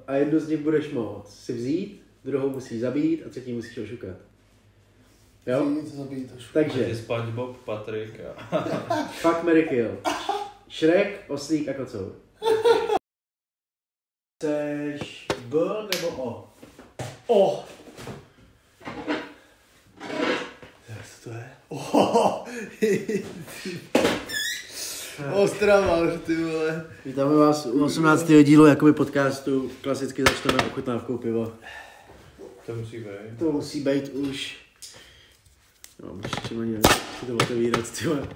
a jednu z nich budeš moct si vzít, druhou musíš zabít a třetí musíš ošukat. Jo? Takže. SpongeBob, Patrik a... Fuck, marry, kill. Shrek, Oslík a Kocour. Chceš B nebo O? O! Co to je? Ostrava, ty vole. Vítáme vás u 18. dílu jakoby podcastu. Klasicky začneme ochutnávkou piva. To musí být. To musí být už. No, můžeš čím ani si to otevírat, ty vole.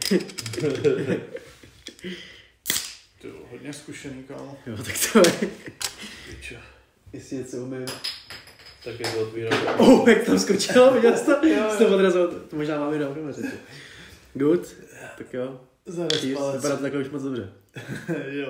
Ty hodně zkušený, kámo. Jo, tak to je. Pičo. Jestli něco umím. Tak je to otvírám. Jak tam skočilo, viděl jsi to? Jsi to odrazil, to možná máme dál doma řeči. Good, tak jo. Zaraz palec. Vypadá to takhle už moc dobře. Jo.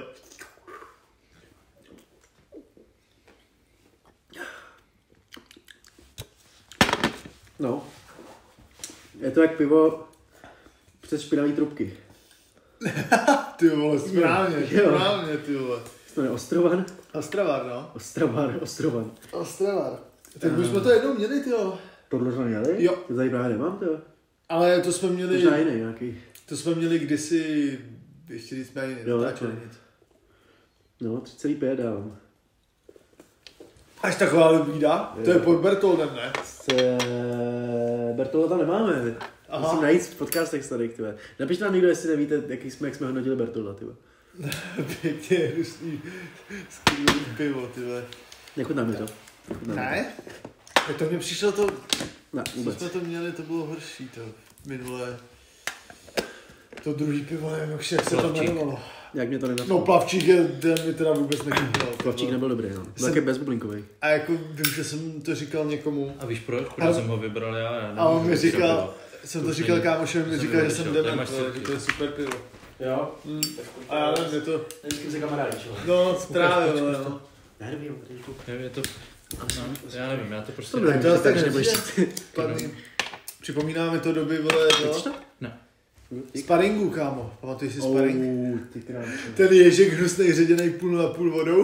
No. Je to jak pivo přes špinavý trubky. Ty vole, správně, ty vole. To je Ostrovan? Ostravar, no. Ostrovan. Ostravar. Tak už jsme to jednou měli, tyjo. Tohle jsme měli? Jo. To tady právě nemám, to. Ale to jsme měli... Možná jiný nějaký. To jsme měli kdysi... Ještě když jsme ani nenatáčeli nic. No, 3,5 dávám. Až taková lubída? To je pod Bertoldem, ne? Bertolda tam nemáme. Aha. Musím najít v podcastech starých, tyhle. Napište nám někdo, jestli nevíte, jak jsme hodnotili Bertolda, tyhle. Pěkně hrustý skvělý pivo, tyhle. Nechutná mi to. Ne? To mně přišlo to... Ne, vůbec. Co jsme to měli, to bylo horší, to minulé. To druhý pivo, nevím, jak se to jmenovalo. Jak mě to nenapadlo. No, plavčík mi teda vůbec nechutnal. Plavčík nebyl dobrý, no. Byl taky bezbublinkový. A jako vím, že jsem to říkal někomu. A víš proč? Protože jsem ho vybral já. A on mi říkal, jsem to říkal kámošovi, mi říkal, že jsem dement, že to je super pivo. Jo? A já nevím, je to... Vždycky se kamarádi, čo? No, právě, no. Ne, dobrý, trošku. Je to... Já nevím, já to prostě... Dobré, To tak nebudeš připomíná mi to doby, vole, to? Ne. Sparingu, kámo. Pamatuješ si sparing? Ty kráče. Ten ježek hnusnej ředěnej půl na půl vodou.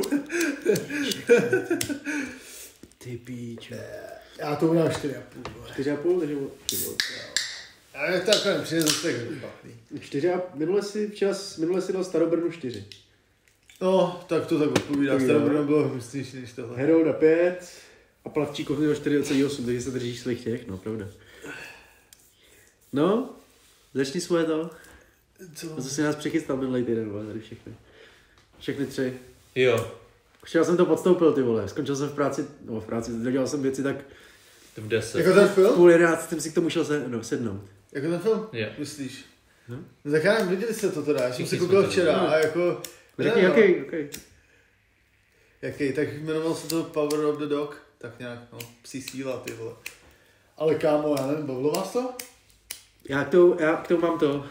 Ty píčo. Já to udělám 4,5. 4,5, takže... A je to takhle nepřijde zase tak špatný. 4 a minule si dal Starobrnu 4. No, tak to tak odpovídá. Starobrno bylo hnusnější než tohle. Herouda 5 a Plavčík měl 4,8, takže se držíš svých těch, no pravda. No, začni svoje to. Co? A co si nás přechystal minulej týden, vole, tady všechny. Všechny 3. Jo. Včera jsem to podstoupil, ty vole, skončil jsem v práci, dodělal jsem věci tak... V 10. Jako ten film? 10:30 jsem si k tomu šel sednout. Jako ten film? Jo. Myslíš? No. No tak já nevím, viděli jste to teda, já jsem si Všichni koukal jsme to včera viděli. a jako... Řekni, ne, jaký? Jaký, tak jmenoval se to Power of the Dog, tak nějak, no, psí síla, ty vole. Ale kámo, já nevím, bavilo vás to? Já k tomu mám to.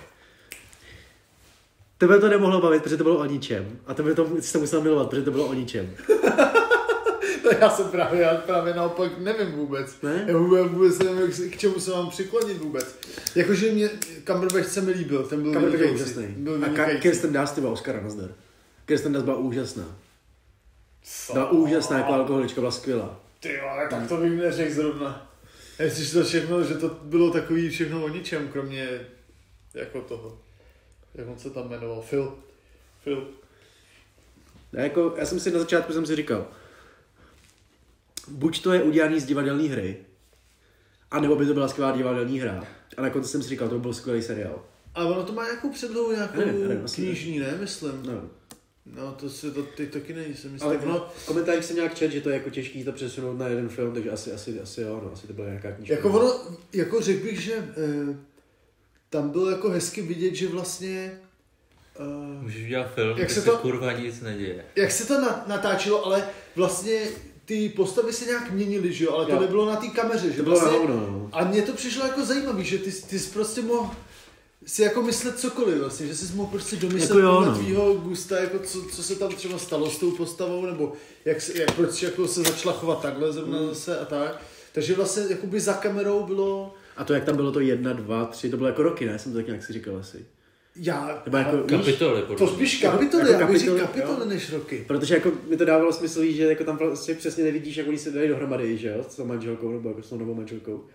Tebe to nemohlo bavit, protože to bylo o ničem. A tebe to jsi to musel milovat, protože to bylo o ničem. Já právě naopak nevím vůbec. Ne? Já vůbec nevím, k čemu se mám přiklonit vůbec. Jakože mě Cumberbatch se mi líbil, ten byl Cumberbatch je vynikající. úžasný. Byl A vynikající. Kirsten Dunst, ty byla Oscara, nazdar. Kirsten Dunst byla úžasná. Byla úžasná, jako alkoholička, byla skvělá. Ty vole, tak to bych neřekl zrovna. Jestli to všechno, že to bylo takový všechno o ničem, kromě jako toho. Jak on se tam jmenoval? Phil. Já jsem si na začátku říkal, buď to je udělaný z divadelní hry, anebo by to byla skvělá divadelní hra. A na konci jsem si říkal, to by byl skvělý seriál. A ono to má nějakou předlohu, nějakou Ne, knižní, ne? Myslím. No. No, to teď taky nejsem. Ale v komentářích jsem nějak čet, že to je jako těžký to přesunout na jeden film, takže asi jo, no, asi to byla nějaká knížka. Jako ono, jako řekl bych, že tam bylo jako hezky vidět, že vlastně... Můžeš udělat film, jak jak se se to- kurva nic neděje. Jak se to natáčelo, ale vlastně ty postavy se nějak měnily, že jo? Ale to Jo. nebylo na té kameře, že To bylo vlastně... na hovno, no. A mně to přišlo jako zajímavý, že ty jsi prostě mohl si jako myslet cokoliv vlastně, že jsi mohl prostě domyslet Jako jo, podle no. tvýho gusta, jako co se tam třeba stalo s tou postavou, nebo proč jako se začala chovat takhle zrovna zase a tak. Takže vlastně jakoby za kamerou bylo... A to, jak tam bylo to 1, 2, 3, to bylo jako roky, ne? Jsem to tak nějak si říkal asi. kapitoly. To spíš kapitoly, já bych říkal kapitoly než roky. Protože jako mi to dávalo smysl, že jako tam vlastně přesně nevidíš, jak oni se dají dohromady, že jo, s tou manželkou nebo jako s tou novou manželkou.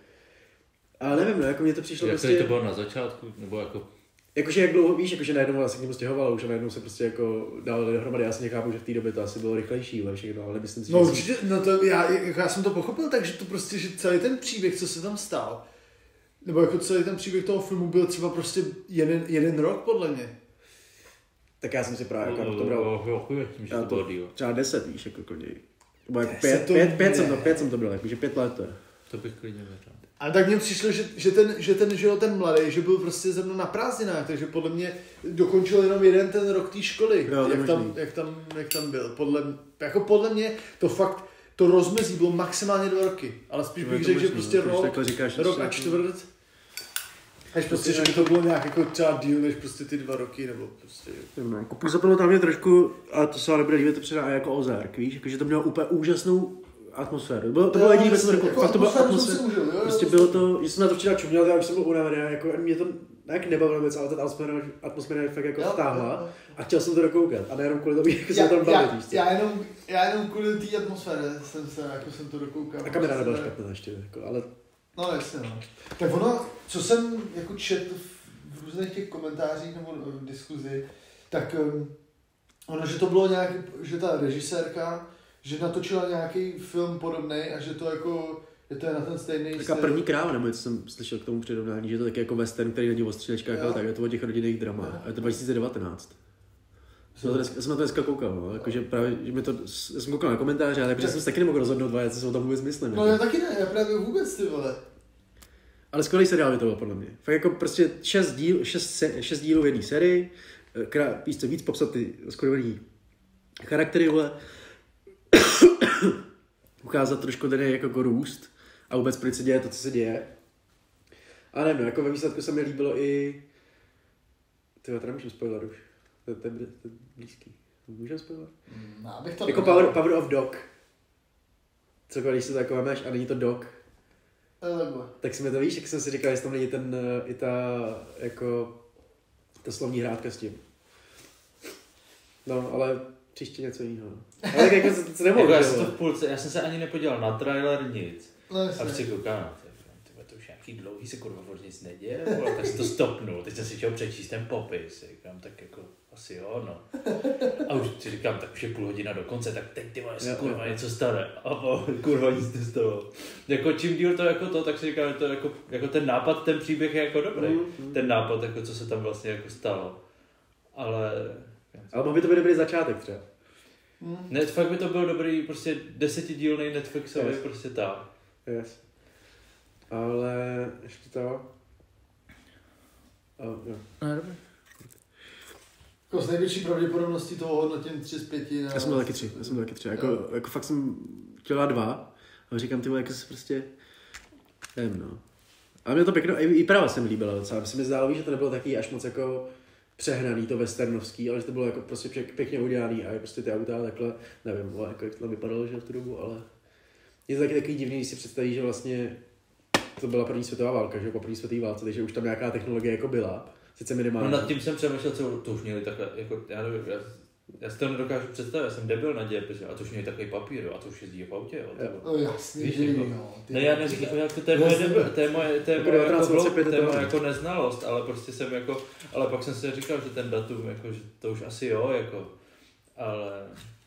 Ale nevím, no, jako mně to přišlo jak prostě... to bylo na začátku, nebo jako... Jakože jak dlouho, víš, jakože najednou se k němu stěhoval, už a najednou se prostě jako dávali dohromady, já si nechápu, že v té době to asi bylo rychlejší, ale všechno, ale myslím si, no určitě, no to já jsem to pochopil tak, že to prostě, že celý ten příběh, co se tam stál, nebo jako celý ten příběh toho filmu byl třeba prostě jeden rok podle mě. Tak já jsem si právě jako to bral. Já to třeba 10, víš, jako klidněji. Nebo jako 5 jsem to bral, jakože 5 let to je. To bych klidně věřil. Ale tak mně přišlo, že ten mladý, že byl prostě ze mnou na prázdninách, takže podle mě dokončil jenom jeden ten rok té školy, jo, jak tam byl. Podle mě to fakt, to rozmezí bylo maximálně 2 roky, ale spíš bych řekl, že prostě rok a čtvrt. Až prostě, že by to bylo nějak jako třeba díl, než prostě ty 2 roky, nebo prostě... Jako působilo tam mě trošku, a to se ale nebude dívat, to předá jako Ozark, víš, jakože to mělo úplně úžasnou atmosféru. To bylo jediný, co jsem řekl, fakt to bylo atmosféra. Prostě bylo to, že jsem na to včera čuměl, já už jsem byl unavený, jako mě to nějak nebavilo věc, ale ta atmosféra fakt jako vtáhla a chtěl jsem to dokoukat a nejenom kvůli tomu, jak se tam bavit, víš co? Já jenom kvůli té atmosféře jsem to dokoukal. A kamera nebyla špatná ještě, jako, ale... No jasně, no. Tak ono, co jsem jako četl v různých těch komentářích nebo v diskuzi, tak ono, že to bylo nějak, že ta režisérka, že natočila nějaký film podobný a že to jako, že to je na ten stejný Taká První kráva, nebo co jsem slyšel k tomu přirovnání, že to taky jako western, který není o střílečkách, ale tak je to o těch rodinných dramách. A je to 2019. Já jsem na to dneska koukal, no. Jakože právě, že mi to, já jsem koukal na komentáře, ale jsem se taky nemohl rozhodnout, co si o tom vůbec myslím. No já taky ne, já právě vůbec ty vole. Ale skvělý seriál by to bylo podle mě. Fakt jako prostě 6 dílů v jedné sérii, víš co, víc popsat ty skvělý charaktery, vole. Ukázat trošku ten jako růst a vůbec proč se děje to, co se děje. A nevím, jako ve výsledku se mi líbilo i... Tyhle, teda můžem spoiler už. To je blízký. Můžem spoiler? No, abych to jako Power of Dog. Co když se to jako máš a není to dog. Tak si mi to víš, jak jsem si říkal, jestli tam není ten, i ta, jako, ta slovní hrádka s tím. No, ale příště něco jiného. Ale tak jako se nemohu. Já jsem to v půlce, já jsem se ani nepodíval na trailer, nic. No, a prostě koukám, to už nějaký dlouhý se kurva furt nic neděje, tak jsem to stopnul, teď jsem si chtěl přečíst ten popis, říkám, tak jako asi jo, no. A už si říkám, tak už je půl hodina do konce, tak teď ty vole, se kurva něco stane. A kurva nic nestalo. Jako čím díl to jako to, tak si říkám, to jako ten nápad, ten příběh je jako dobrý. Ten nápad, jako co se tam vlastně jako stalo. Ale mohl by to být dobrý začátek třeba. Ne, fakt by to byl dobrý, prostě 10dílnej Netflixový, prostě tak. Yes. Ale ještě to... jo. No, dobrý. Jako s největší pravděpodobností toho hodnotím 3 z 5. Já jsem byl taky 3. Jako fakt jsem chtěl dát 2. A říkám, ty vole, jako se prostě... Nevím, no. Ale mě to pěkno, i práva se mi líbila docela. Se mi zdálo, že to nebylo taky až moc jako přehnaný, to westernovský, ale že to bylo jako prostě pěkně udělaný a prostě ty auta takhle, nevím, jako jak to tam vypadalo, že v tu dobu, ale je to taky takový divný, když si představí, že vlastně to byla první světová válka, že po první světové válce, takže už tam nějaká technologie jako byla, sice minimálně. No nad tím jsem přemýšlel, co to už měli takhle, jako, já nevím, já si to nedokážu představit, já jsem debil na dějepise, a to už měli takový papír, a to už jezdí v autě, jo. No jasně, víš, jako, ne, já neříkám, jako to je moje jako neznalost, ale prostě jsem jako, ale pak jsem si říkal, že ten datum, jako, že to už asi jo, jako, ale...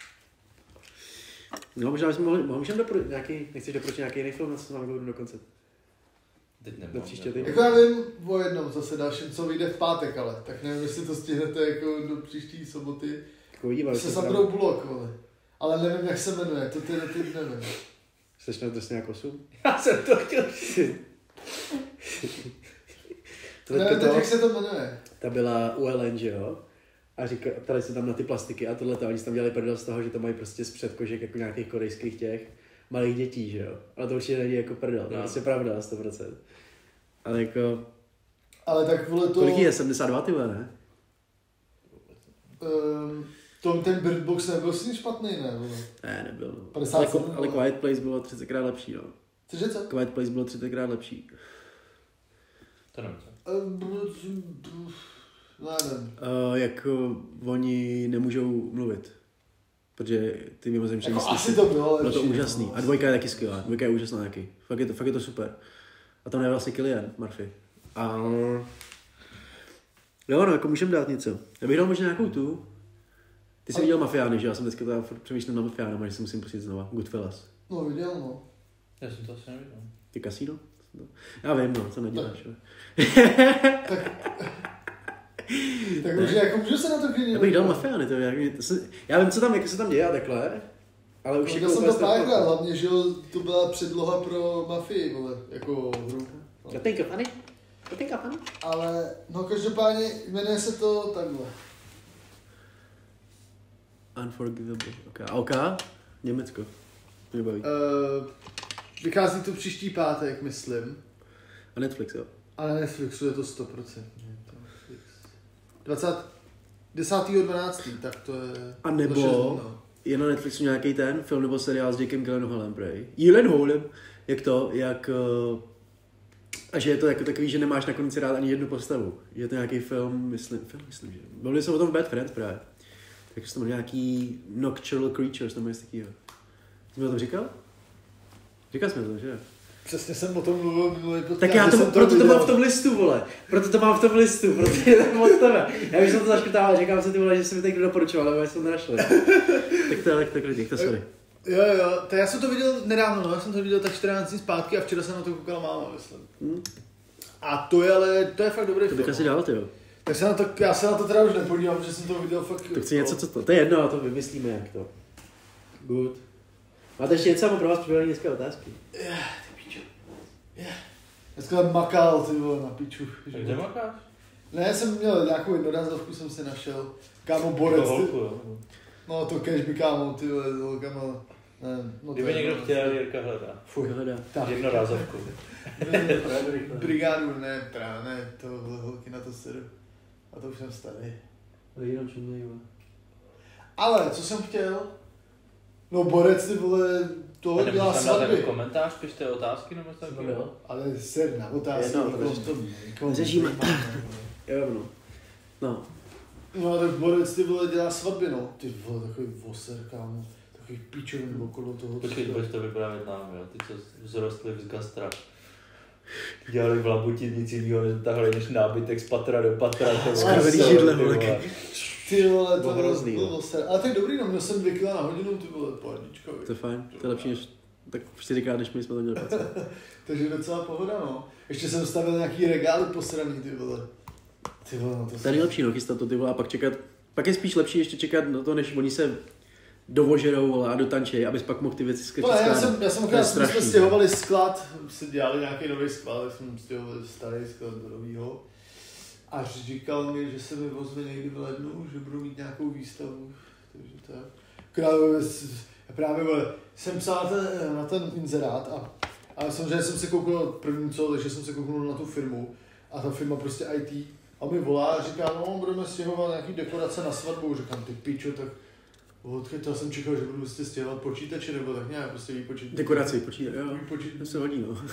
No možná bychom můžeme doporučit nějaký, nechceš doporučit nějaký jiný film, co máme do konce? Teď nemám. Do příště týdne. Jako já vím o jednom zase dalším, co vyjde v pátek, ale tak nevím, jestli to stihnete jako do příští soboty. Se Sandrou Bullock, vole. Ale nevím, jak se jmenuje, to ty nevím. Jseš na drsně jako 8? Já jsem to chtěl. Nevím teď, jak se to jmenuje. Ta byla ULN, že jo? A ptali se tam na ty plastiky a tohle, oni si tam dělali prdel z toho, že to mají prostě z předkožek jako nějakých korejských těch malých dětí, že jo? Ale to určitě není jako prdel, to je prostě pravda, 100%. Ale jako... Ale tak vole to... Kolik je? 72 ty vole, ne? Ten Bird Box nebyl s ním špatný, ne? Ne, nebyl. 57, ale Quiet Place bylo 30krát lepší, no. Cože co? Quiet Place bylo 30krát lepší. To nevím. nevím. Jak oni nemůžou mluvit. Protože ty mimozemšťané Jako asi to bylo lepší. Bylo to úžasný. No. A dvojka je taky skvělá. Dvojka je úžasná taky. Fakt je to super. A tam je vlastně Cillian Murphy. A jo, no, jako můžeme dát něco. Já bych dal možná nějakou tu. Ty jsi viděl Mafiány, že? Já jsem dneska teda přemýšlel na Mafiány, že si musím pustit znova. Goodfellas. No, viděl, no. Já jsem to asi neviděl. Ty Casino? Já vím, no, co neděláš. Tak už jako můžu se na to klidně. Já bych dal Mafiány, já vím, co tam, jak se tam děje a takhle. Ale už jako jsem to párkrát, hlavně, že jo, to byla předloha pro Mafii, vole, jako hru. I think of funny. Ale, no každopádně, jmenuje se to takhle. Unforgivable. OK. Německo. Mě baví. Vychází to příští pátek, myslím. A Netflix, jo. A na Netflixu je to 100%. 10.12. tak to je... A nebo je na Netflixu nějaký ten film nebo seriál s Jakem Gyllenhaalem, prej. Gyllenhaalem, a že je to jako takový, že nemáš nakonec rád ani jednu postavu. Že je to nějaký film, myslím, že. Mluvili jsme o tom v Bad Friends právě. Takže tam nějaký Nocturnal Creatures, tam je takovýho. Jsi mi o tom říkal? Říkal jsi mi to, že? Přesně jsem o tom mluvil minulý podcast. Tak já proto to mám v tom listu, vole. Proto je to od tebe. Já bych jsem to zaškrtával, říkám si ty vole, že jsi mi teď doporučoval, ale já jsem to nenašel. Tak sorry. Jo, to já jsem to viděl nedávno, no, já jsem to viděl tak 14 dní zpátky a včera jsem na to koukala máma, myslím. A to je fakt dobrý film. To bych asi dal, ty jo. Tak já se na to teda už nepodívám, protože jsem to viděl fakt... Tak si něco, to je jedno, a to vymyslíme jak to. Good. Máte ještě něco pro vás připravené dneska otázky? Ty pičo. Dneska makal, ty vole, na piču. Kde makáš? Ne, jsem měl nějakou jednorázovku, jsem si našel. Kámo, borec. No to kež by kámo, ty vole, kámo. No, kdyby někdo chtěl, Jirka hledá. Hledá. Jednorázovku. Brigádu, ne, to holky na to sedu. A to už jsem starý. Ale, co jsem chtěl? No borec, ty vole, toho dělá svatby. A nemůžeš tam komentář, pište otázky nebo tak? No, ale ser na otázky. Řešíme. Jo, no. No, tak borec, ty vole, dělá svatby, no. Ty vole, takový voser, kámo. Takový pičovin okolo toho. Počkej, budeš to vyprávět nám, jo. Ty, co vzrostli z gastra. Dělali v Labuti nic jiného, než nábytek z patra do patra. Skrvený židle, vole. Ty vole, to hrozný, bylo voser. Ale tak dobrý, no, měl jsem 2 kila na hodinu, ty vole, pohodička. To je fajn, to je lepší než tak 4krát, než my jsme to měli pracovat. Takže docela pohoda, no. Ještě jsem stavil nějaký regály posraný, ty vole. Ty vole, no to je nejlepší, no, chystat to, ty vole, a pak čekat. Pak je spíš lepší ještě čekat na to, než oni se dovožerou a dotančej, abys pak mohl ty věci skládat. Já jsem akorát, jsme stěhovali sklad, se dělali nějaký nový sklad, tak jsme stěhovali starý sklad do novýho. A říkal mi, že se mi ozve někdy v lednu, že budu mít nějakou výstavu. Takže tak. Právě jsem psal na ten inzerát a samozřejmě jsem se koukal první takže jsem se koukal na tu firmu a ta firma prostě IT a mi volá a říká, no budeme stěhovat nějaký dekorace na svatbu, říkám ty pičo, tak odkud jsem čekal, že budu prostě stěhovat počítače nebo tak nějak prostě výpočet. Dekoraci počítač, jo, to se hodí, no.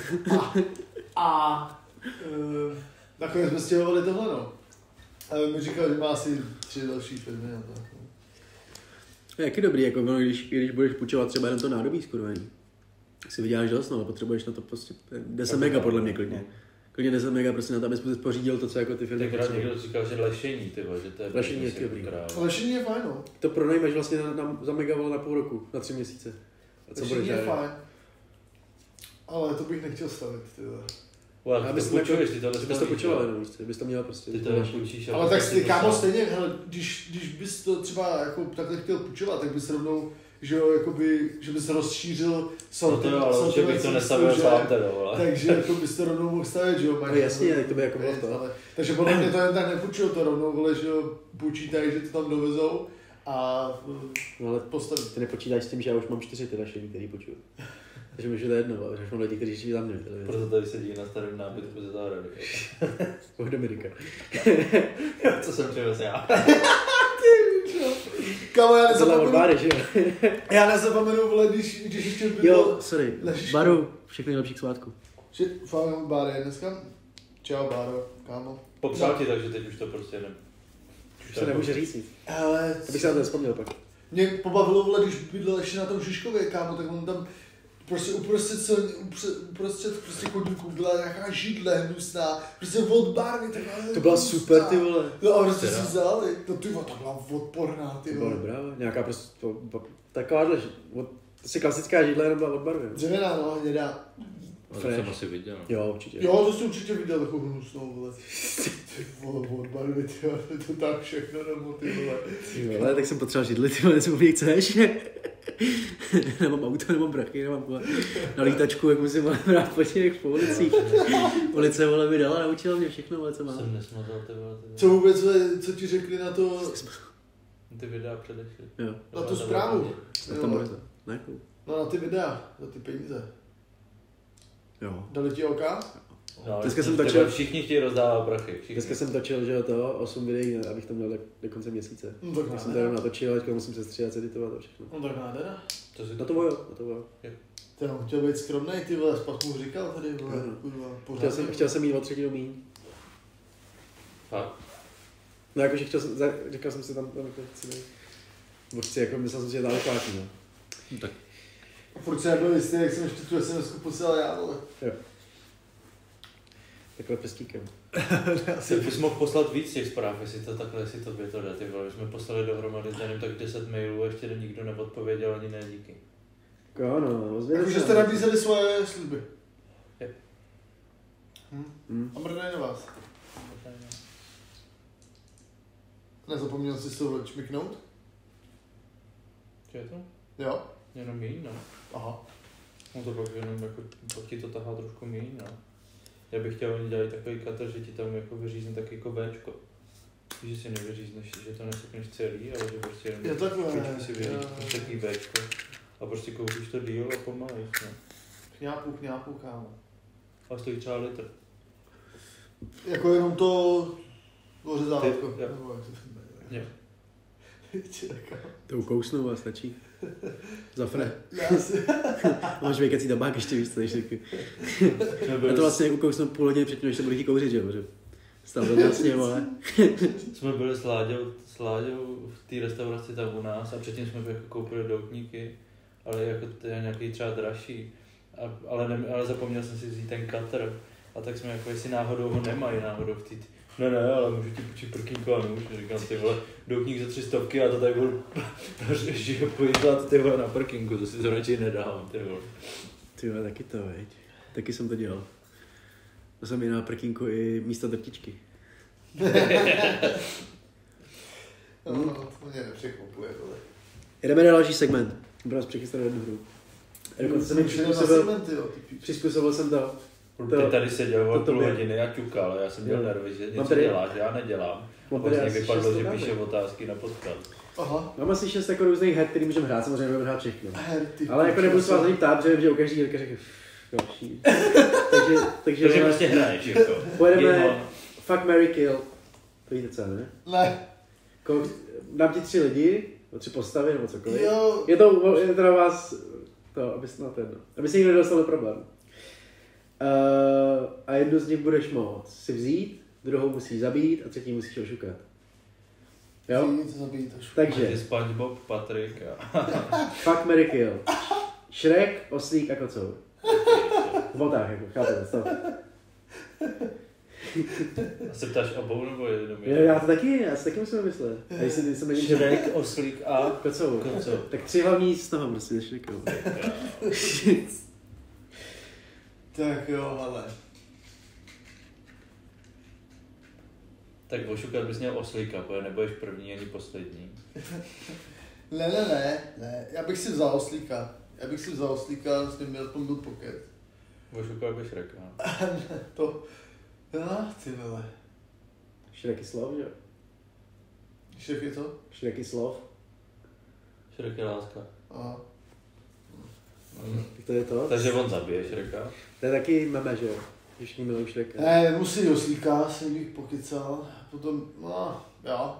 Nakonec jsme stěhovali tohle, no. A mi říkal, že má asi 3 další firmy a tak. Jak je dobrý, jako když budeš půjčovat třeba jenom to nádobí skurvení. Si vyděláš dost, no, ale potřebuješ na to prostě 10 mega podle mě klidně. Klidně 10 mega prostě na to, abys pořídil to, co jako ty firmy potřebují. Tak někdo říkal, že lešení, ty že to je... Lešení je dobrý. Lešení je fajn, no. To pronajmeš vlastně za megavol na půl roku, na 3 měsíce. A co lešení je fajn. Ale to bych nechtěl stavit, ty Abys to půjčoval, no, bys to měl prostě. Ty to nepůjčíš. Ale tak ty kámo stejně, hele, když bys to třeba jako takhle chtěl půjčovat, tak bys rovnou, že jo, jakoby, že bys rozšířil sortiment. No to jo, ale že bych to nestavil sám teda, ale. Takže jako bys to rovnou mohl stavit, že jo. No jasně, tak to by jako bylo to. Takže podle mě to jen tak nepůjčil, to rovnou, vole, že jo, půjčítají, že to tam dovezou a postaví. Ty nepočítáš s tím, že já už mám 4 ty lešení, který půjčuju. Takže můžu to jedno, ale že mám lidi, kteří žijí za mě. Proto tady sedí na starém nábytku ze zahrady. Od Dominika. Co jsem přivez já? Kámo, já nezapomenu, vole, když ještě bylo... Jo, sorry, Baru, všechny nejlepší k svátku. Fakt Báre dneska? Čau, Báro, kámo. Popřál ti, takže teď už to prostě Už se nemůže říct nic. Ale... Abych se na to vzpomněl pak. Mě pobavilo, vole, když bydlel ještě na tom Žižkově, kámo, tak on tam prostě uprostřed prostě chodníku byla nějaká židle hnusná, prostě od barvy, taková... To byla super, ty vole. No a prostě si vzali, to ty vole, to byla odporná, ty To byla vole. dobrá, nějaká prostě, takováhle, prostě klasická židle jenom byla od barvy. Dřevěná, no, hnědá. To jsem asi viděl. Jo, určitě. Jo, to jsi určitě viděl takovou hnusnou, vole. Ty vole, od barvy, ty vole, to tak všechno nebo ty vole. Ty vole, tak jsem potřeboval židli, ty vole, co mě chceš? Nemám auto, nemám brachy, nemám vole, na lítačku, jak musím vole brát po těch po ulicích. Policie vole mi dala, naučila mě všechno, vole, co mám. Jsem nesmazal ty vole. Co vůbec, co ti řekli na to, Ty videa předešly. Jo, na tu zprávu? tak tam bude to. Ne, cool. No na ty videa, za ty peníze. Jo. Dali ti OK? No, Dneska jsem ty točil- vole, všichni chtějí rozdávat prachy. Všichni. Dneska jsem točil, že to 8 videí, abych to měl do konce měsíce. No tak Tak jsem to jenom natočil, teďka musím se stříhat, editovat a všechno. No tak nádhera. To si Na to bojo, na to bojo. Ty on chtěl být skromnej, ty vole, spak mu říkal tady, vole, Jo. kurva, pořád. Chtěl jsem mít o 3 míň. Fakt. No jakože říkal jsem si tam jako chci být. Bo chci, jako myslel jsem si, že dále kvátí, no. Tak. Furt se nebyl jistý, jak jsem ještě tu SMS-ku poslal já, vole. Jo. Takhle pestíkem. Ty bys mohl poslat víc těch zpráv, jestli to takhle, jestli to to jde, ty vole. My jsme poslali dohromady, nevím, tak 10 mailů a ještě nikdo neodpověděl ani ne díky. Jo, no, ozvěděl Jakože jsem. jste nabízeli svoje sliby. Je. A mrdej na vás. Nezapomněl jsi to čmiknout? Co je to? Jo. Jenom míň, no. Aha. No to pak jenom jako, pak ti to tahá trošku míň, no. Já bych chtěl, oni dělají takový katr, že ti tam jako vyřízne taky jako Bčko. Že si nevyřízneš, že to nesekneš celý, ale že prostě jenom Je takhle, chvíčku si jo. vyřízneš takový Bčko. A prostě koupíš to díl a pomalej, no. Kňápu, kámo. A stojí třeba litr. Jako jenom to ořezávátko. Ty- jo. Nebo jak se to jmenuje. Jo. To ukousnu a stačí. Zafre. Já si... Máš vykací tabák ještě víc, než taky. Jsme A byli, to vlastně ukousnu půl hodiny předtím, než se budu chtít kouřit, že jo? Protože Stav to vlastně, vole. jsme byli s Láďou v té restauraci tam u nás a předtím jsme jako koupili doutníky, ale jako to je nějaký třeba dražší. Ale zapomněl jsem si vzít ten katr. A tak jsme jako, jestli náhodou ho nemají, náhodou v té... Ne, ale můžu ti půjčit prkínko a nůž. Říkám, ty vole, doutník za 300 a to tady budu pojídat ty vole na prkínku, to si to radši nedám, ty vole. Ty vole, taky to, veď. Taky jsem to dělal. To jsem i na prkínku i místo drtičky. No, to mě nepřekvapuje, vole. Jdeme na další segment. Budu vás přechystat jednu hru. Dokonce jsem přizpůsobil jsem to. Ty tady seděl o to půl bylo. hodiny a ťukal, já jsem měl Jo. nervy, že Mám něco tady- děláš, já nedělám. Mám A tady vlastně asi vypadlo, 6 že otázek. píše otázky na podcast. Aha. Mám asi 6 jako různých her, který můžeme hrát, samozřejmě budeme hrát všechno. Ty Ale jako nebudu se vás ani ptát, že vím, že u každý herka řekne další. takže Takže prostě hraješ, jako. pojedeme Jenom- Fuck, Marry, Kill. To víte co, ne? Ne. Dám ti 3 lidi, 3 postavy nebo cokoliv. Jo. Je to na vás, to, aby se nikdo nedostal do problému. A jednu z nich budeš moct si vzít, druhou musíš zabít a třetí musíš ošukat. Jo? Nic zabít až. Takže, SpongeBob, Patrik a... Fuck, Marry, Kill. Shrek, Oslík a Kocour. V botách, jako, chápete, stop. A se ptáš obou nebo jenom Já to taky musím myslet. A jestli jsem nevím, že Šrek, Oslík a... Kocour. Kocour. Tak 3 hlavní z toho prostě ze Shreku. Tak jo, ale. Tak ošukat bys měl Oslíka, protože nebudeš první ani poslední. Ne. Já bych si vzal Oslíka. S ním aspoň byl pocket. Ošukal bych Šreka. To. Ty vole. Shrek is love, že jo? Šrek je to? Shrek is love. Šrek je láska. Aha. Tak to je to. Takže on zabije Šreka. To je taky meme, že jo? Když ní milují Shreka. Ne, musí Oslíka, si bych pokycal. Potom, no, jo.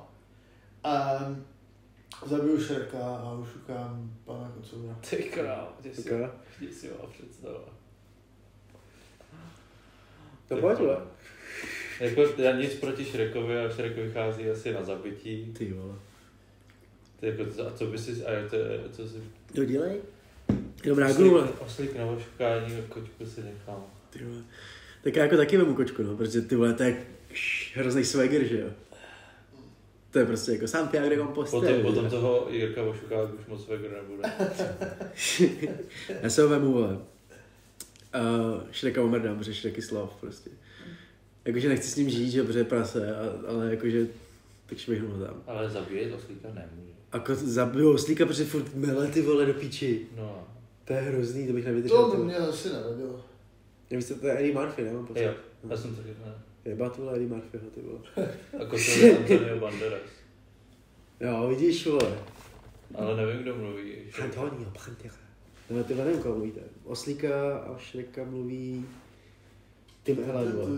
Zabiju Šreka a ušukám pana Kocoura. Ty král, ty si Okay. ho představil. To pojď, vole. Jako já nic proti Shrekovi, a Shrek vychází asi na zabití. Ty vole. Jako, a co by si, co si... To dělej. Dobrá, vole. Oslík na ošukání, kočku si nechám. Ty vole. Tak já jako taky vemu kočku, no, protože ty vole, to je hrozný swagger, že jo. To je prostě jako Santiago de Compostela. Potom toho Jirka ošuká, už moc swagger nebude. Já se ho vemu, vole. Shreka omrdám, protože Shrek is love, prostě. Jakože nechci s ním žít, že protože je prase, ale jakože tak švihnu ho tam. Ale zabíjet oslíka nemůže. Jako zabiju oslíka, protože furt mele ty vole do píči. No. To je hrozný, to bych nevydržel. To mě asi nevadilo. Nevíš, to je Eddie Murphy, ne? Mám pocit. Jo, já jsem to řekl, ne. Jeba ty vole Eddie Murphyho, ty vole. Jako to je Antonio Banderas. Jo, vidíš, vole. Ale nevím, kdo mluví. Antonio Banderas. No, ty nevím, koho mluvíte. Oslíka a Shreka mluví Tim Allen, vole.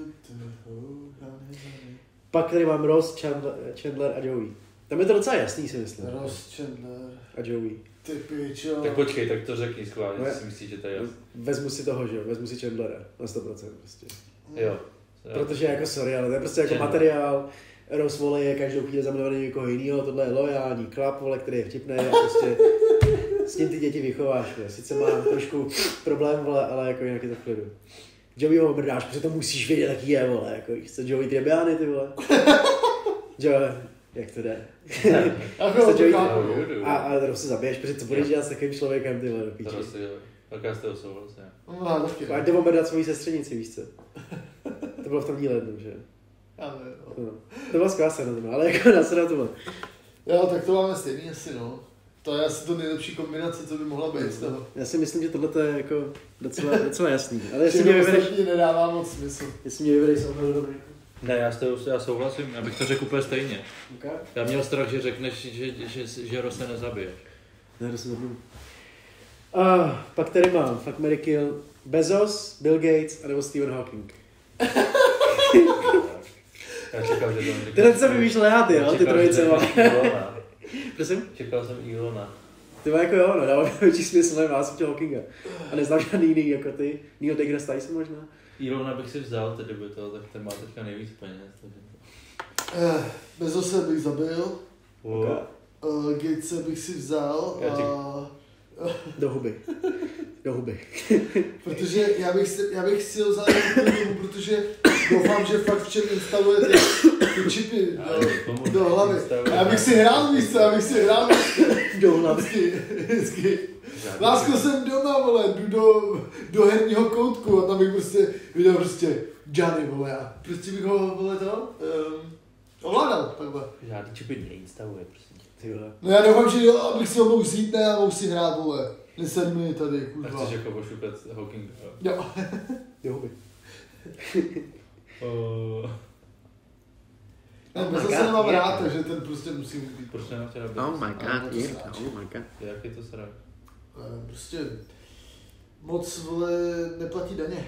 Pak tady mám Ross, Chandler a Joey. Tam je to docela jasný, si myslím. Ross, Chandler a Joey. Ty pičo. Tak počkej, tak to řekni schválně, No, si myslíš, že to je jasný. Vezmu si toho, že jo, vezmu si Chandlera na 100% prostě. Jo. Protože jako sorry, ale to je prostě jako Chandler. materiál. Ross, vole, je každou chvíli zamilovaný někoho jinýho, tohle je lojální chlap, vole, který je vtipný a prostě s tím ty děti vychováš, vole. Sice mám trošku problém, vole, ale jako jinak je to v klidu. Joeyho mrdáš, protože to musíš vědět, jaký je, vole, jako chce Joey Tribbiani, ty vole. Joey, jak to jde? Jako to Joey, chápu. a Ross se zabiješ, protože co budeš dělat s takovým člověkem, ty vole, do píči. To prostě, tak já s toho souhlasím. No, taky. Ať jde omrdat svoji sestřenici, víš co? To bylo v tom díle jednou, že? Já nevím. No. To byla skvělá scéna, ale jako na se na tohle. Jo, tak to máme stejný asi, no. To je asi to nejlepší kombinace, co by mohla být z toho. Já si myslím, že tohle je jako docela jasný. Ale jestli Všechno mě vyvedeš, ostatní nedává moc smysl. jsem opravdu dobrý. Ne, já souhlasím, já bych to řekl úplně stejně. Okay. Já měl strach, že řekneš, že Ross se nezabije. Ne, to se zabiju. Pak tady mám Fuck, Marry, Kill, Bezos, Bill Gates anebo Stephen Hawking. Já čekal, že to řekneš. Tyhle co vymýšlel já, ty, jo, ty trojice. Prosím? Čekal jsem Ilona. Ty má jako jo, no, dává větší smysl, nevím, já jsem chtěl Hawkinga. A neznám žádný jiný jako ty. Neil deGrasse Tyson možná? Ilona bych si vzal, tedy by to, tak ten má teďka nejvíc peněz. Bezose bych zabil, Okay. Gatese bych si vzal a... Do huby. Do huby. Protože já bych si ho vzal jenom protože doufám, že fakt v čem instaluje ty čipy do hlavy. A já bych si hrál místo, Do hlavy. Vždycky. Lásko, jsem doma, vole, jdu do herního koutku a tam bych prostě viděl prostě Johnny, vole, a prostě bych ho, vole, ovládal, takhle. Žádný čipy neinstaluje, prostě. Ty vole. No já doufám, že jo, abych si ho mohl vzít, ne, a mohl si hrát, vole. Neseď mi tady, A kurva. chceš jako ošukat Hawking? Jo. Do huby. Ne, bez zase nemám rád, takže ten prostě musí být. Proč nemám tě nabít? Oh my god, Jirka, oh my god. Jak je to srák? Prostě moc, vole, neplatí daně.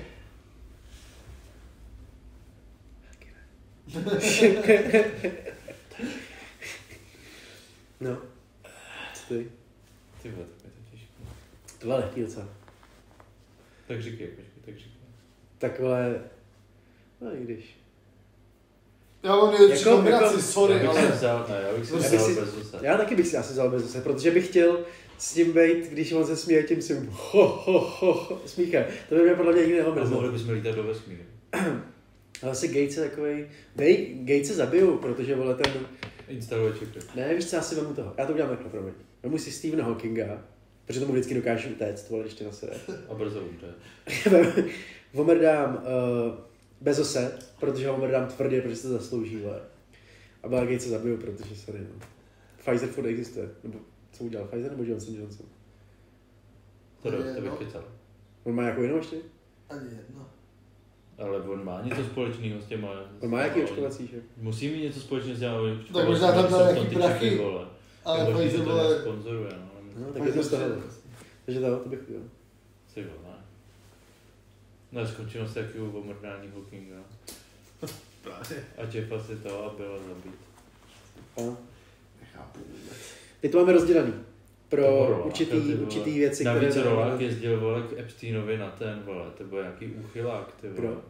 No. Co ty? Ty vole, tak je to těžké. To bylo lehký docela. Tak říkej, počkej, tak říkej. Tak vole, no i když. Já mám nejlepší Jako- kombinaci, sorry, Já bych si ale... vzal, ne, já bych si Já bych vzal si- bez zase. Já taky bych si asi vzal Bezose, protože bych chtěl s tím být, když on se směje tím svým smíchem. To by mě podle mě nikdy A mohli neomrzelo. bychom lítat do vesmíru. Ale asi Gates je takovej... Gates se zabiju, protože vole ten... Instaluje čipy. Ne, víš co, já si vemu toho. Já to udělám takhle, promiň. Vemu si Stephena Hawkinga, protože tomu vždycky dokážu utéct, vole, ještě na sebe. A brzo umře. Omrdám Bezose, protože ho omrdám tvrdě, protože se to zaslouží, vole. A Bill Gates se zabiju, protože sorry, no. Pfizer furt existuje. Nebo co udělal, Pfizer nebo Johnson Johnson? To Je, bych no. kecal. On má jako jinou ještě? Ani jedno. Ale on má něco společného s těma... On má jaký očkovací, že? Musí mít něco společného s těma očkovacími. Tak možná tam dal jsou nějaký ty prachy. čipy, vole. Ale Nebo Pfizer, že to vole, nesponzoruje, no. No, tak je to z toho. Takže to bych udělal. Ty vole. No, skončilo se jaký omrdání Hawkinga. právě. A Jeffa si to a byla zabít. Nechápu vůbec. Teď to máme rozdělený. Pro Rolák, určitý věci, navíc které... Rolák jezdil, vole, k Epsteinovi na ten, vole, to byl nějaký úchylák, ty vole. Kdo?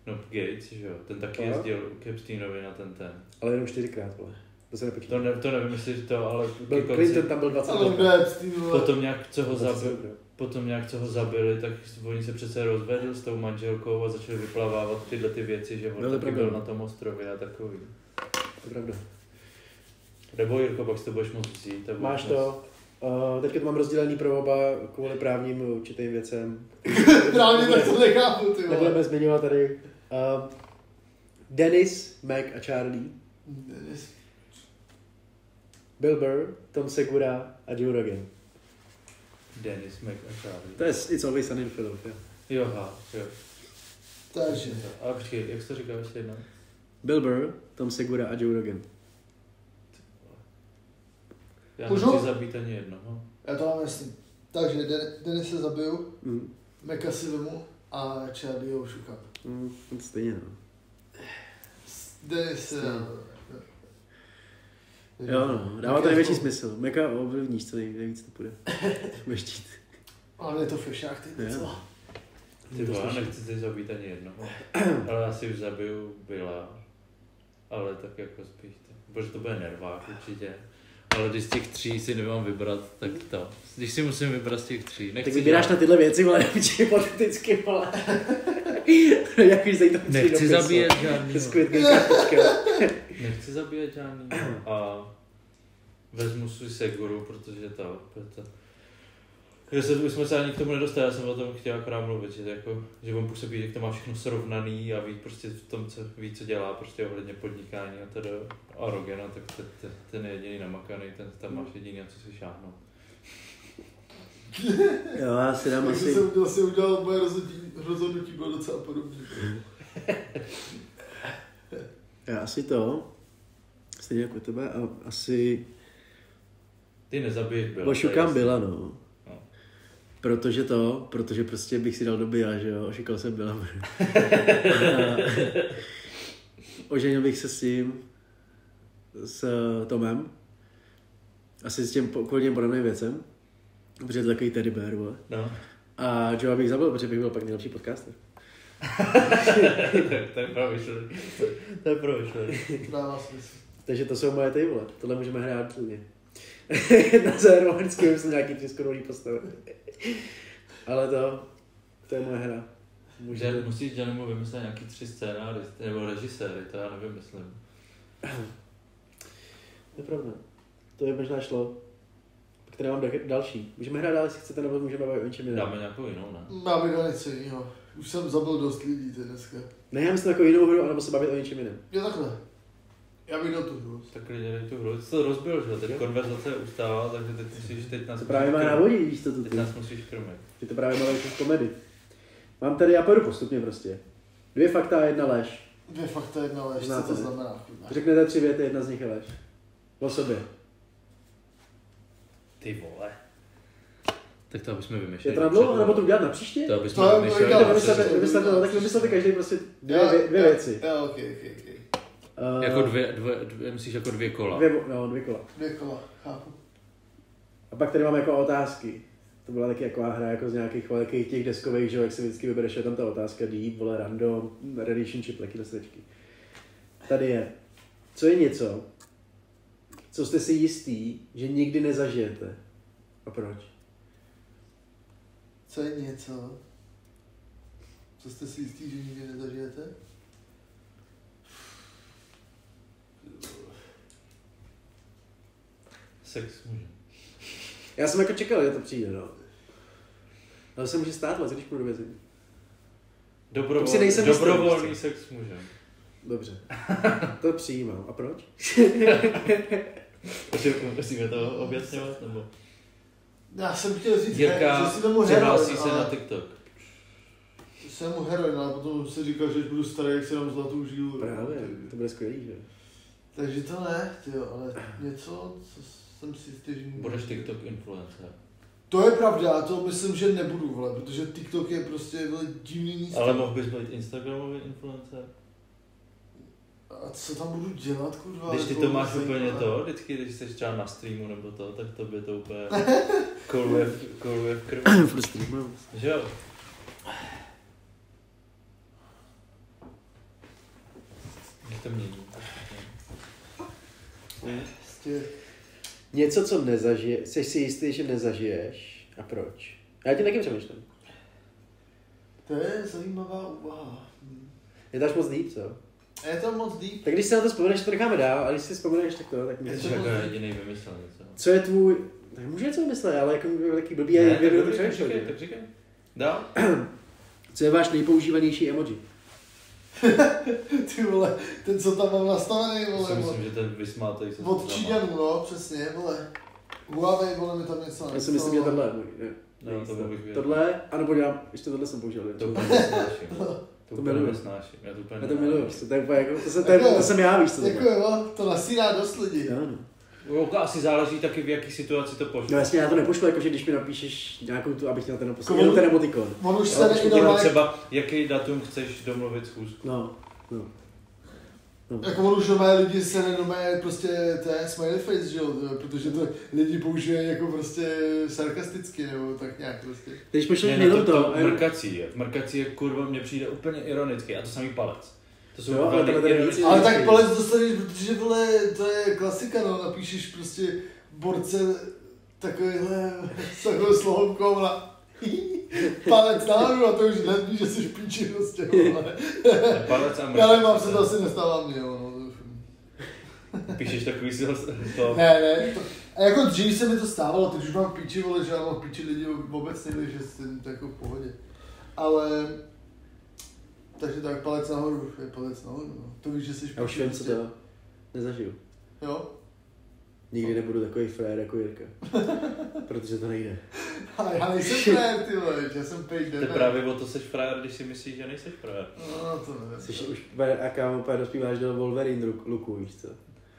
No Gates, že jo, ten taky jezdil k Epsteinovi na ten. Ale jenom 4krát, vole. To se nepočítá. To nevím, jestli to, ale... Byl Clinton tam byl 20 Ale ne, Epstein, Potom nějak, co ho zabili, tak oni se přece rozvedli s tou manželkou a začali vyplavávat tyhle ty věci, že on taky byl na tom ostrově a takový. To je pravda. Nebo Jirko, pak si to budeš moct vzít. Máš to. Teďka to mám rozdělený pro oba kvůli právním určitým věcem. Právě tak to nechápu, ty vole. Nebudeme zmiňovat tady. Dennis, Mac a Charlie. Dennis. Bill Burr, Tom Segura a Joe Rogan. Dennis, Mac a Charlie. To je It's Always Sunny in Philadelphia. Jo. Takže. A počkej, jak jsi to říkal ještě jednou? Bill Burr, Tom Segura a Joe Rogan. Já Můžu? nechci zabít ani jednoho. Já to mám jasný. Takže Dennis se zabiju, Meka si vemu a Charlie ho šukám. Stejně, no. Dennis se... Jo, no, dává to největší smysl. Meka ovlivníš, co nejvíc to půjde. Budeš chtít. Ale je to fešák, ty co? Ty vole, nechci si zabít ani jednoho. Ale já si už zabiju Billa. Ale tak jako spíš to. Protože to bude nervák určitě. Ale když z těch 3 si nemám vybrat, tak to. Když si musím vybrat z těch 3. Tak vybíráš na tyhle věci, ale nevíš hypoteticky, vole. Jak už zajít to nechci zabíjet žádný. Nechci zabíjet žádný. A vezmu si Seguru, protože to. Už jsme se ani k tomu nedostali, já jsem o tom chtěl akorát mluvit, že on působí, jak to má všechno srovnaný a ví prostě v tom, co dělá, prostě ohledně podnikání a teda a Rogena, tak ten je jediný namakaný, ten tam máš jediný, co si šáhnout. Jo, já si dám asi... jsem vlastně udělal, moje rozhodnutí bylo docela podobné. Já asi to, stejně jako tebe, a asi... Ty nezabiješ Byla. Ošukám Byla, no. Protože prostě bych si dal do Bila, že jo, ošukal jsem Bila. Oženil bych se s Tomem, asi s tím kvůli těm podobným věcem, protože je to takový teddy bear, vole. No. A Joe bych zabil, protože bych byl pak nejlepší podcaster. To je promyšlený. Dává smysl. Takže to jsou moje vole. Tohle můžeme hrát klidně. Na závěr vždycky myslím nějaký 3 skorový postavy. Ale to je moje hra. Musíš Janimu vymyslet nějaký 3 scénáři, nebo režiséry, to já nevymyslím. To je pravda. To je možná šlo. Pak tady mám další. Můžeme hrát dál, jestli chcete, nebo můžeme bavit o něčem jiném. Dáme nějakou jinou, ne? Máme dál něco jiného. Už jsem zabil dost lidí dneska. Ne, já myslím takovou jinou hru, anebo se bavit o něčem jiném. Jo, takhle. Já bych dal tu hru. Tak lidi dej tu hru. Jsi to rozbil, že? Teď konverzace ustává, takže teď nás... To právě má návodí, víš co to teď nás musíš krmit. Ty to právě máš v komedy. Mám tady, já půjdu postupně prostě. 2 fakta a 1 lež. 2 fakta, 1 lež, co to znamená? Řeknete 3 věty, 1 z nich je lež. O sobě. Ty vole. Tak to abychom vymyšleli. Je to na dlouho, nebo to udělat na příště? To abychom vymyšleli. Tak vymyslete každý prostě 2 věci. Jo, ok. Jako myslíš jako 2 kola? 2 kola. 2 kola, chápu. A pak tady máme jako otázky. To byla taky jako hra jako z nějakých velkých těch deskových, že jak se vždycky vybereš, je tam ta otázka deep, vole, random, relationship, taky dostečky. Tady je. Co je něco, co jste si jistý, že nikdy nezažijete? A proč? Co je něco, co jste si jistý, že nikdy nezažijete? Sex může. Já jsem jako čekal, že to přijde, no. Ale se může stát, když půjdu do vězení. Dobrovolný sex může. Dobře. To přijímám. A proč? Musíme to objasňovat, nebo? Já jsem chtěl říct, Jirka, že si tomu přihlásí se na TikTok. Jsem mu heroin, ale potom se říkal, že když budu starý, jak si dám zlatou žílu. Právě, to bude skvělý, že? Takže to ne, tyjo, ale něco, co jsem si jistý, že... Budeš TikTok influencer. To je pravda, to myslím, že nebudu, vole, protože TikTok je prostě divný místo. Ale mohl bys být Instagramový influencer? A co tam budu dělat, kurva? Když ty to máš úplně to, vždycky, když jsi třeba na streamu nebo to, tak to by to úplně koluje v krvi. Furt streamu. Že jo? to mění. Něco, co nezažiješ, jsi si jistý, že nezažiješ. A proč? Já tím taky přemýšlím. To je zajímavá úvaha. Je to až moc deep, co? Je to moc deep. Tak když si na to vzpomeneš, to necháme dál, a když si vzpomeneš, tak to, tak mi Jsi jako jediný vymyslel něco. Co je tvůj... Tak může něco vymyslet, ale jako taky blbý a Ne, dvě minuty tak přemýšlel. říkej. Dál. Co je váš nejpoužívanější emoji? Ty vole, ten co tam mám nastavený, vole. Myslím, že ten vysmátej se. Od Číňanů, no, přesně, vole. Huawei, vole, mi tam něco. Já si myslím, že tohle je můj. No, to bych věděl. Tohle, anebo dělám, ještě tohle jsem použil. To úplně nesnáším. To úplně miluju. nesnáším. Já to úplně Já to miluju, to je úplně jako, to jsem já, víš co. Jako jo, to nasírá dost lidí. Jo, no. Asi záleží taky, v jaký situaci to pošlu. No jasně, já to nepošlu, jakože když mi napíšeš nějakou tu, abych měl ten naposled, jenom ten emotikon. On už Jo, se neinoval. třeba, jaký datum chceš domluvit schůzku. No. Jako on už normálně lidi se nenomé prostě té smiley face, že jo, protože to lidi používají jako prostě sarkasticky, nebo tak nějak prostě. Když pošleš Ne, jenom to, v mrkací je kurva, mně přijde úplně ironický, a to samý palec. To jsou Jo, ale velmi tohle tady ironický. víc- Ale tak palec dostaneš, protože vole, to je klasika, no, napíšeš prostě borce takovýhle, s takovou slohovkou na palec nahoru a to už hned víš, že jsi píči prostě, vole. Palec a Já mrkací. nemám, se to asi nestává mě, jo, no. Píšeš takový si to... Ne, to, a jako dřív se mi to stávalo, teď už mám píči, vole, že já mám píči lidi obecně, takže jsem to jako v pohodě. Ale, takže tak palec nahoru, je palec nahoru, no. To víš, že jsi Já už vím, co to nezažiju. Jo? Nikdy nebudu takový frajer jako Jirka. Protože to nejde. A já nejsem frajer, ty vole, já jsem pejk To je deme. právě o to seš frajer, když si myslíš, že nejseš frajer. No, to nevím. Jsi už a kámo, úplně dospíváš do Wolverine luku, víš co?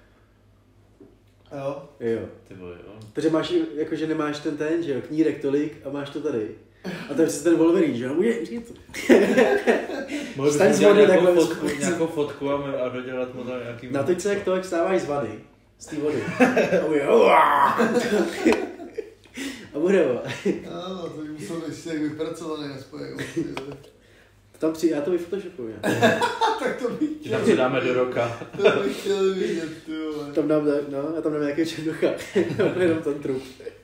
Jo? Jo. Ty vole, jo. Protože máš, jakože nemáš ten, že jo, knírek tolik a máš to tady. A to je přesně ten Wolverine, že jo, může to. Mohli Staň bychom z vody dělat takhle nějakou fotku a dodělat mu tam nějaký... Na teď se jak to, jak stáváš z vany. Z té vody. A bude, jo. Ano, to by musel být jak vypracovaný aspoň, jako, ty vole. Tam já to vyphotoshopuju. Tak to bych Ti tam přidáme do roka. to bych chtěl vidět, ty vole. Tam dám, no, já tam dám nějaký černocha. Jenom ten trup.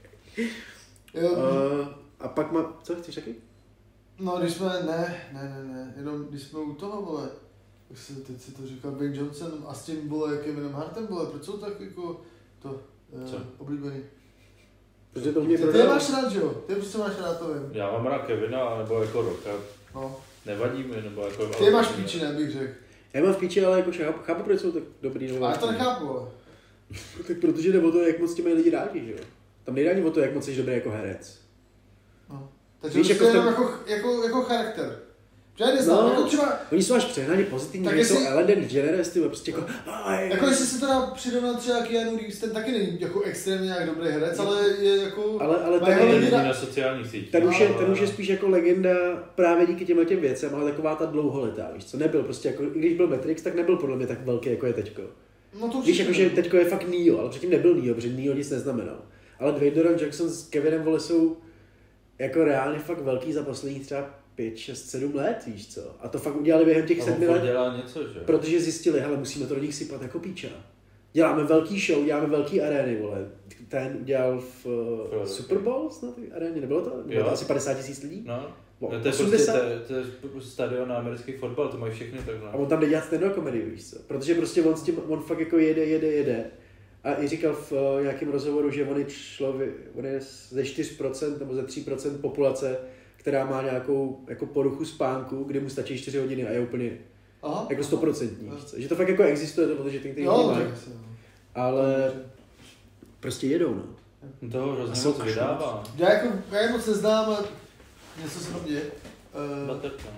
Jo, A pak má, co chceš taky? no, když jsme, ne, jenom když jsme u toho, vole, jak se, teď si to říkal, Ben Johnson a s tím, vole, Kevinem Hartem, vole, proč jsou tak jako to Co? oblíbený? Protože to mě Ty je prodal. máš rád, že jo? Ty prostě máš rád, to vím. Já mám rád Kevina, nebo jako roka. No. Nevadí mi, nebo jako... Ty je máš píči, ne, bych řekl. Já mám v píči, ale jako chápu, proč jsou tak dobrý. Nebo Ale já to nechápu, vole. Tak protože jde o to, jak moc tě mají lidi rádi, že jo? Tam nejde ani o to, jak moc jsi dobrý jako herec. No. Takže Víš, víš, jako jenom v jako charakter. Já neznám, No. jako třeba, Oni jsou až přehnaně pozitivní, Tak tak jestli- jsou Ellen DeGeneres, ty vole, prostě jako... jako jestli se teda přirovnal třeba Keanu Reeves, ten taky není jako extrémně nějak dobrý herec, ale je jako... Ale má ten jeho je- lidi Není na- na sociálních sítích. Ten už je spíš jako legenda právě díky těm věcem, ale taková ta dlouholetá, víš co? Nebyl prostě jako, i když byl Matrix, tak nebyl podle mě tak velký, jako je teďko. No to Víš, určitě jakože ne. teďko je fakt Neo, ale předtím nebyl Neo, protože Neo nic neznamenal. Ale Dwayne The Rock Johnson s Kevinem, vole, jsou jako reálně fakt velký za posledních třeba 5, 6, 7 let, víš co? A to fakt udělali během těch 7 let, dělá něco, že? protože zjistili, hele, musíme to do nich sypat jako píča. Děláme velký show, děláme velký arény, vole. Ten udělal v Super Bowl snad ty arény, nebylo to? Bylo to asi 50 000 lidí? No. Bo, To je 80? prostě to je stadion na americký fotbal, to mají všechny takhle. A on tam jde dělat stand-up komedii, víš co? Protože prostě on s tím, on fakt jako jede. A i říkal v nějakém rozhovoru, že on je ze 4% nebo ze 3% populace, která má nějakou jako poruchu spánku, kde mu stačí 4 hodiny a je úplně Aha. jako 100%, víš co? Že to fakt jako existuje, to, protože ty, kteří Jo, mají, tak se, no. ale prostě jedou, no. Toho A hrozně jsou moc až vydává. Já je moc neznám a něco se tam děje. Baterka, no.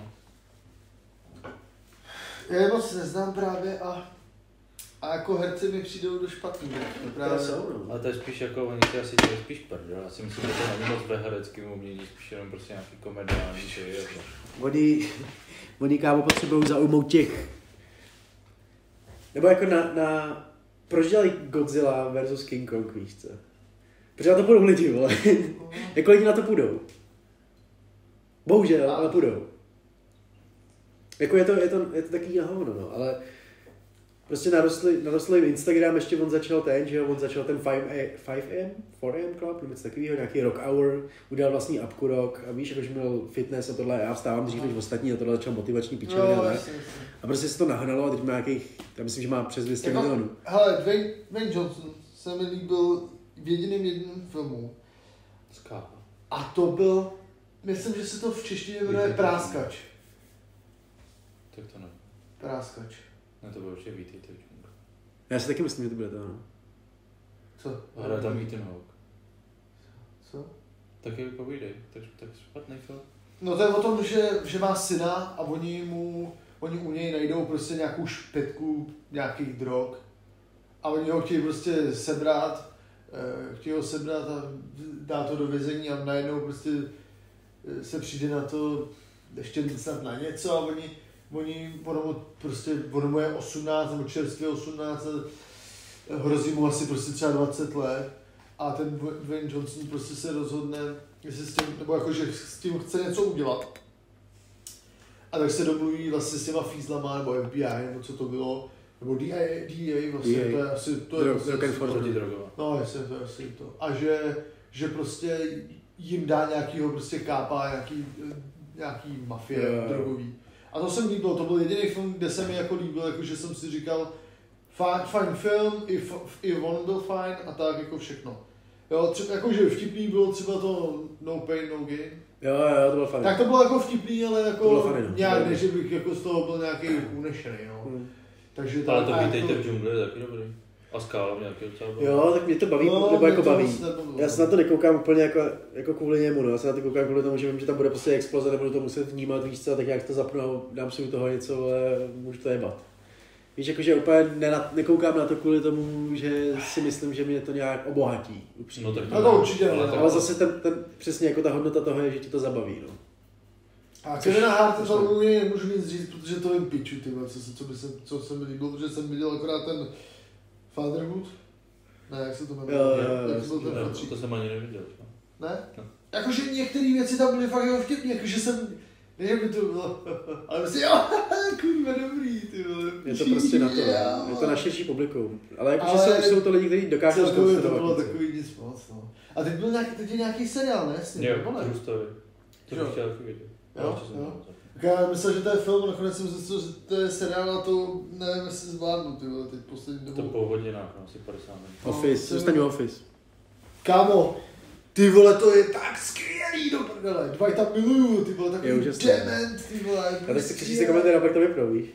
Já je moc neznám právě a jako herci mi přijdou do špatný. To právě jsou, no. Ale to je spíš jako, oni si asi dělají spíš prdel. Já si myslím, že to není moc ve hereckým umění, spíš jenom prostě nějaký komediální, že je to. Oni kámo potřebují zaujmout těch. Nebo jako proč dělají Godzilla versus King Kong, víš co? Protože na to půjdou lidi, vole. Jako lidi na to půjdou. Bohužel, ale půjdou. Jako je to taky na hovno, no, ale prostě narostl jim Instagram, ještě on začal ten 5am Club, nebo něco takového, nějaký rock hour, udělal vlastní apku rock a víš, jakože měl fitness a tohle, já vstávám dřív než ostatní a tohle začal motivační pičoviny a prostě se to nahnalo a teď má nějakých, já myslím, že má přes 200 milionů. Hele, Dwayne Johnson se mi líbil v jediném filmu. Skála. A to byl, myslím, že se to v češtině jmenuje Práskač. Tak to ne. Práskač. Ne, to bylo určitě Vítejte v džungli. Já si taky myslím, že to bude to, no. Co? Hraje tam Ethan Hawke. Co? Tak je povídej, tak špatný film. No to je o tom, že má syna a oni u něj najdou prostě nějakou špetku nějakých drog a oni ho chtějí prostě sebrat, a dát to do vězení a najednou prostě se přijde na to ještě snad na něco a ono mu je 18 nebo čerstvě 18 a hrozí mu asi prostě třeba 20 let a ten Dwayne Johnson prostě se rozhodne, jestli s tím, nebo jako, že s tím chce něco udělat. A tak se domluví vlastně s těma fízlama, nebo FBI, nebo co to bylo, nebo DEA vlastně, DEA. to je asi, no jestli to je asi to. A že prostě jim dá nějakýho prostě kápa, nějaký mafie drogový. A to se mi líbilo, to byl jediný film, kde se mi jako líbil, jako že jsem si říkal, fajn film, i on byl fajn a tak jako všechno. Jo, jakože vtipný bylo třeba to No Pain, No Gain. Jo, to bylo fajn. Tak to bylo jako vtipný, ale jako fajn, nějak ne, že bych jako z toho byl nějaký unešený, no. Takže ale to Vítejte v džungli je taky dobrý. A Skála mě taky docela baví. Jo, tak mě to baví, no, nebo jako baví. Nebavilo. Já se na to nekoukám úplně jako kvůli němu, no. Já se na to koukám kvůli tomu, že vím, že tam bude prostě exploze, nebudu to muset vnímat, víš co, tak jak to zapnu a dám si u toho něco, ale můžu to jebat. Víš, jakože úplně nekoukám na to kvůli tomu, že si myslím, že mě to nějak obohatí. Upřímně. No tak to určitě, ale zase ten přesně jako ta hodnota toho je, že ti to zabaví, no. A Kevina Harta to u něj nemůžu nic říct, protože to jim piču, co se mi líbilo, protože jsem viděl akorát ten Fatherhood. Ne, jak se to jmenuje? To jsem ani neviděl. Ne? Jakože některé věci tam byly fakt jako vtipný, jakože jsem, nevím, by to bylo, ale prostě jo, kurva dobrý, ty vole. Je to prostě na to, je to na širší publikum. Ale jakože jsou to lidi, kteří dokážou zkonstruovat. To bylo takový nic moc, no. A teď je nějaký seriál, ne? Jo, True Story. To bych chtěl taky vidět. Jo. Já myslel, že to je film, nakonec jsem zjistil, že to je seriál a to nevím, jestli zvládnu, ty vole, teď poslední dobou. To po hodinách, asi 50 minut. Office, zůstaň Office. Kámo, ty vole, to je tak skvělý, do prdele, Dva tam miluju, ty vole, takový dement, ty vole. A teď si přečíst komentář a pak to vypnou, víš?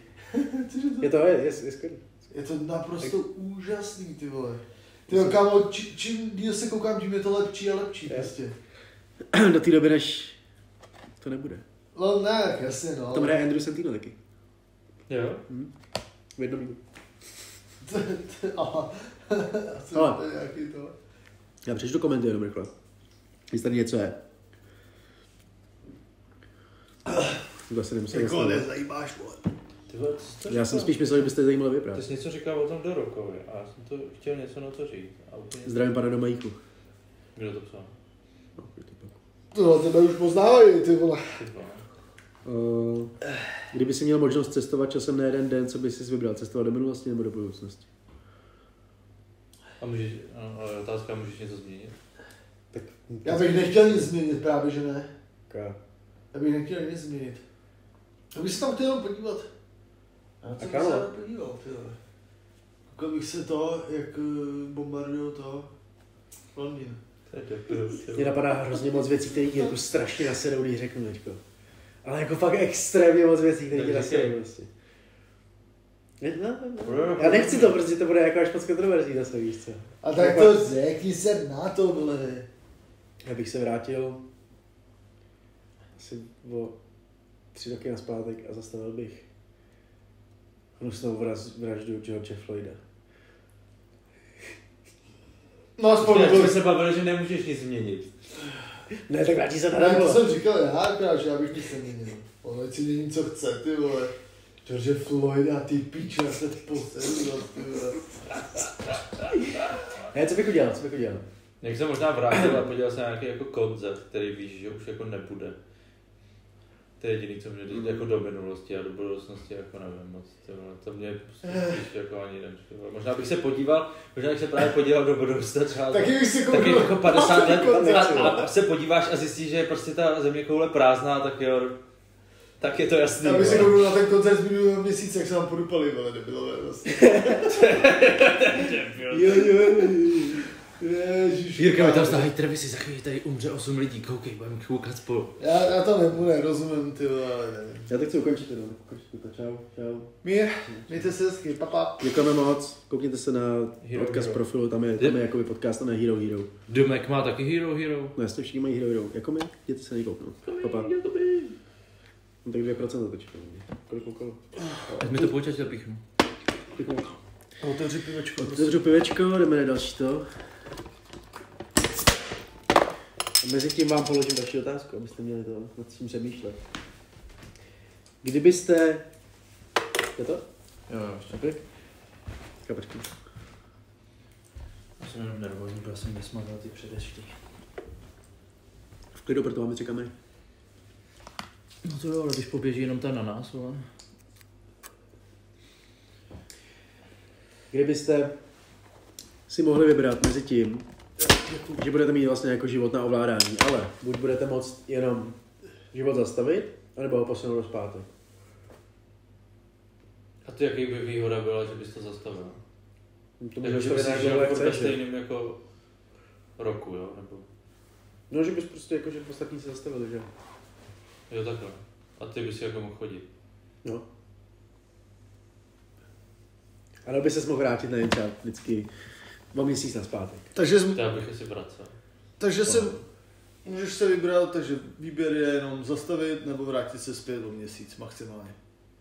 Je skvělý. Je to naprosto úžasný, ty vole. Ty jo, kámo, čím díl se koukám, tím je to lepší a lepší, prostě. Do té doby, než to nebude. No ne, jasně, no. Tam hraje Andrew Santino taky. Jo? V jednom dílu. Aha. Ale. To je nějaký to. Já přečtu komenty jenom rychle. Jestli tady něco je. Zase nemusím jako nezajímáš, vole. Já jsem spíš myslel, že byste zajímalo Ty vyprávět. jsi něco říkal o tom Dorokovi a já jsem to chtěl něco na to říct. A úplně... Zdravím pana Domajíku. Kdo to psal? No, tebe už poznávají, ty vole. Kdyby si měl možnost cestovat časem na jeden den, co bys si vybral? Cestovat do minulosti nebo do budoucnosti? A ale otázka, můžeš něco změnit? Tak, Já bych nechtěl nic změnit, právě že ne. Já bych nechtěl nic změnit. Já bych se tam chtěl jenom podívat. Já jsem se jenom podíval, ty vole. Koukal bych se to, jak bombardujou to Londýn. Mě napadá hrozně moc věcí, které ti jako strašně nasedou, když řeknu teďko. Ale jako fakt extrémně moc věcí, které ti nasedou prostě. Já nechci to, protože to bude jako až moc kontroverzí zase, víš co. A tak to řekni se na to, vole. Já bych se vrátil asi o 3 roky nazpátek a zastavil bych hnusnou vraždu George Floyda. No aspoň jsme se bavili, že nemůžeš nic změnit. Ne, tak vrátí se na ne, to jsem říkal já, že já bych nic neměnil. Ale si dělím, co chce, ty vole. George Floyd a ty píčo, já se posedu, ty vole. Ne, co bych udělal? Jak se možná vrátil a podíval se na nějaký jako koncert, který víš, že už jako nebude. To je jediný, co mě jde jako do minulosti a do budoucnosti, jako nevím moc. To mě spíš jako ani nevím. Možná bych se podíval, možná bych se právě podíval do budoucna třeba taky jako 50 let a se podíváš a zjistíš, že je prostě ta zeměkoule prázdná, tak jo, tak je to jasný. Já bych se koukal na ten koncert z minulého měsíce, jak se nám podupali, ale debilové vlastně. Ježiš. Jirka, mi tam stáhají Travisy, za chvíli tady umře 8 lidí, koukej, budeme koukat spolu. Já to nerozumím, ty vole, ale nevím. Já to chci ukončit, no. Čau. Mír, mějte se hezky, papa. Děkujeme moc, koukněte se na Hero podcast Hero. profilu, tam je jakoby podcast a ne Hero Hero. Domek má taky Hero. No jasně, všichni mají Hero. Jako my, jděte se nekouknout. Papa. No tak 2% to čekám. Kolik koukalo? Ať mi to počať zapíchnu. Otevři pivečko. Otevřu pivečko, jdeme na další to. A mezi tím vám položím další otázku, abyste měli to nad tím přemýšlet. Kdybyste... Je to? Jo, ještě. Okay. Počkej. Já jsem jenom nervózní, protože jsem nesmazal ty předešky. V klidu, proto máme 3 kamery. No to jo, ale když poběží jenom ta na nás, ale... Kdybyste si mohli vybrat mezi tím, že budete mít vlastně jako život na ovládání, ale buď budete moct jenom život zastavit, anebo ho posunout do zpátek. A ty jaký by výhoda byla, že bys to zastavil? To Jako, můžeš že bys to žil jak ve chceš. stejným jako roku, jo? Nebo... No, že bys prostě jako, že ostatní se zastavili, že? Jo, takhle. A ty bys jako mohl chodit. No. A nebo by ses mohl vrátit na jen třeba vždycky 2 měsíc na zpátek. Takže, To já bych asi vracel. takže se, můžeš se vybrat, takže výběr je jenom zastavit nebo vrátit se zpět o měsíc maximálně.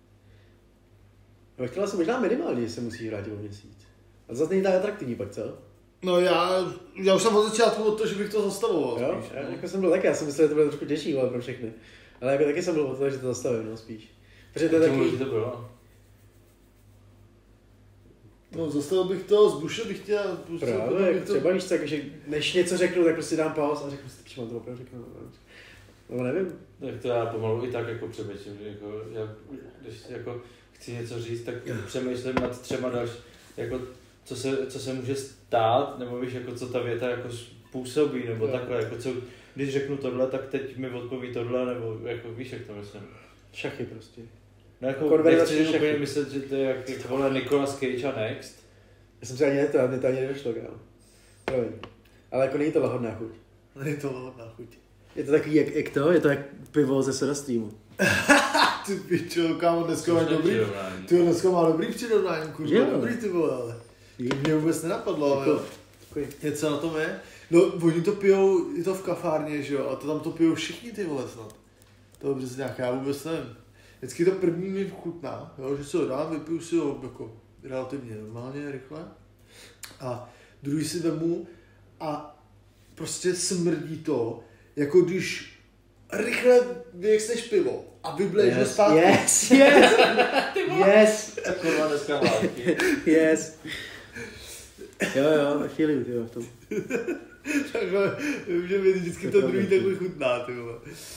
No, chtěla jsem možná minimálně, že se musí vrátit o měsíc. A to zase není tak atraktivní pak, co? No já už jsem od začátku od toho, že bych to zastavoval. Jo? Spíš, Já, no. jako jsem byl taky, já jsem myslel, že to bude trošku těžší, ale pro všechny. Ale jako taky jsem byl od toho, že to zastavím, no spíš. Protože to je Čemu taky... to bylo? No zastavil bych to, zbušil bych tě a Právě, jak třeba víš co, jako, že než něco řeknu, tak prostě dám pauz a řeknu si, když mám to opravdu řeknu. No nevím. Tak to já pomalu i tak jako přemýšlím, že jako, já, když jako chci něco říct, tak přemýšlím nad 3 další, jako co se může stát, nebo víš, jako co ta věta jako způsobí, nebo takhle, jako co, když řeknu tohle, tak teď mi odpoví tohle, nebo jako víš, jak to myslím. Šachy prostě. No jako Konverzační nechci úplně šachy. myslet, že to je jak vole Nicolas Cage a Next. Já jsem si ani mě to ani nedošlo, kámo. Promiň. Ale jako není to lahodná chuť. Není to lahodná chuť. Je to takový jak to, je to jak pivo ze Soda Streamu. Ty pičo, kámo, dneska má Což dobrý. nepřirovnání. Ty dneska má dobrý přirovnání, kurva, Jo. dobrý ty vole, ale. Mě vůbec nenapadlo, ale Jako- jo. Takový. Něco na tom je? No, oni to pijou, je to v kafárně, že jo, a to tam to pijou všichni ty vole snad. To je přesně nějak, já vůbec nevím. Vždycky to první mi chutná, jo, že si ho dám, vypiju si ho jako relativně normálně, rychle. A druhý si vemu a prostě smrdí to, jako když rychle vyjekneš pivo a vybleješ ho zpátky. Yes. Yes. Kurva dneska hladky. Yes. Jo, feeling, ty v tom. Takže vím, že mi vždycky to druhý takhle chutná, ty vole.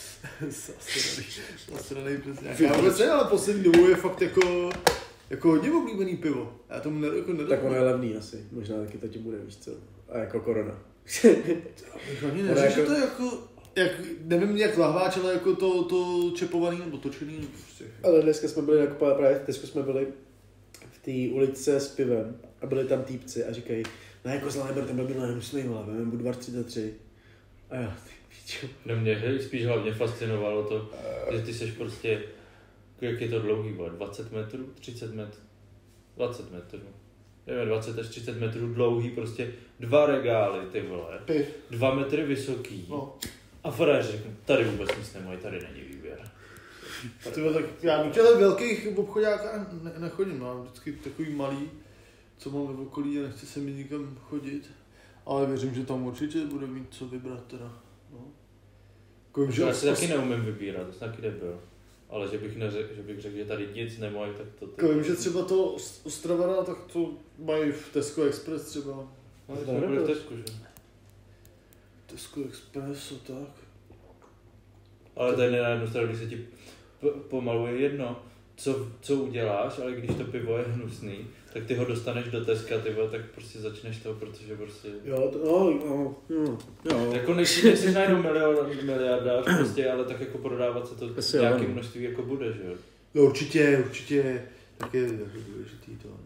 Zasranej přesně. Já vůbec ne, ale poslední dobou je fakt jako hodně oblíbený pivo. Já tomu jako Tak nedám. ono je levný asi, možná taky to tím bude, víš co. A jako korona. Ani neřekl, že to je jak, nevím jak lahváč, ale jako to čepovaný nebo točený. Nebo prostě. Ale dneska jsme byli nakupovat, právě dneska jsme byli v té ulice s pivem a byli tam týpci a říkají, no jako zlá neber, ten byl nehnusný, ale vememe Budvar 33. A já, ty píčo. No mě spíš hlavně fascinovalo to, že ty seš prostě, jak je to dlouhý, bude 20 metrů, 30 metrů, 20 metrů. Nevím, 20 až 30 metrů dlouhý, prostě 2 regály, ty vole, Piv. 2 metry vysoký. No. A Ferrari řekne, tady vůbec nic nemají, tady není výběr. Tyhle, tak já do těchto velkých obchodáků nechodím, mám vždycky takový malý, co mám v okolí a nechci se mi nikam chodit. Ale věřím, že tam určitě bude mít co vybrat teda. No. Kovím, Já si taky neumím vybírat, to jsem taky nebyl. Ale že bych řekl, že tady nic nemají, tak to... Vím, že třeba to Ostravana, tak to mají v Tesco Express třeba. No, jsme byli v Tesku, že? Tesco Express, a tak. Ale tady na jednu stranu, když se ti pomaluje jedno, co uděláš, ale když to pivo je hnusný, tak ty ho dostaneš do Teska, tak prostě začneš to, protože prostě... Jo, jo. Jako nejsi najednou miliardář prostě, ale tak jako prodávat se to Asi nějakým jo. množství jako bude, že jo? No určitě, tak je důležitý to.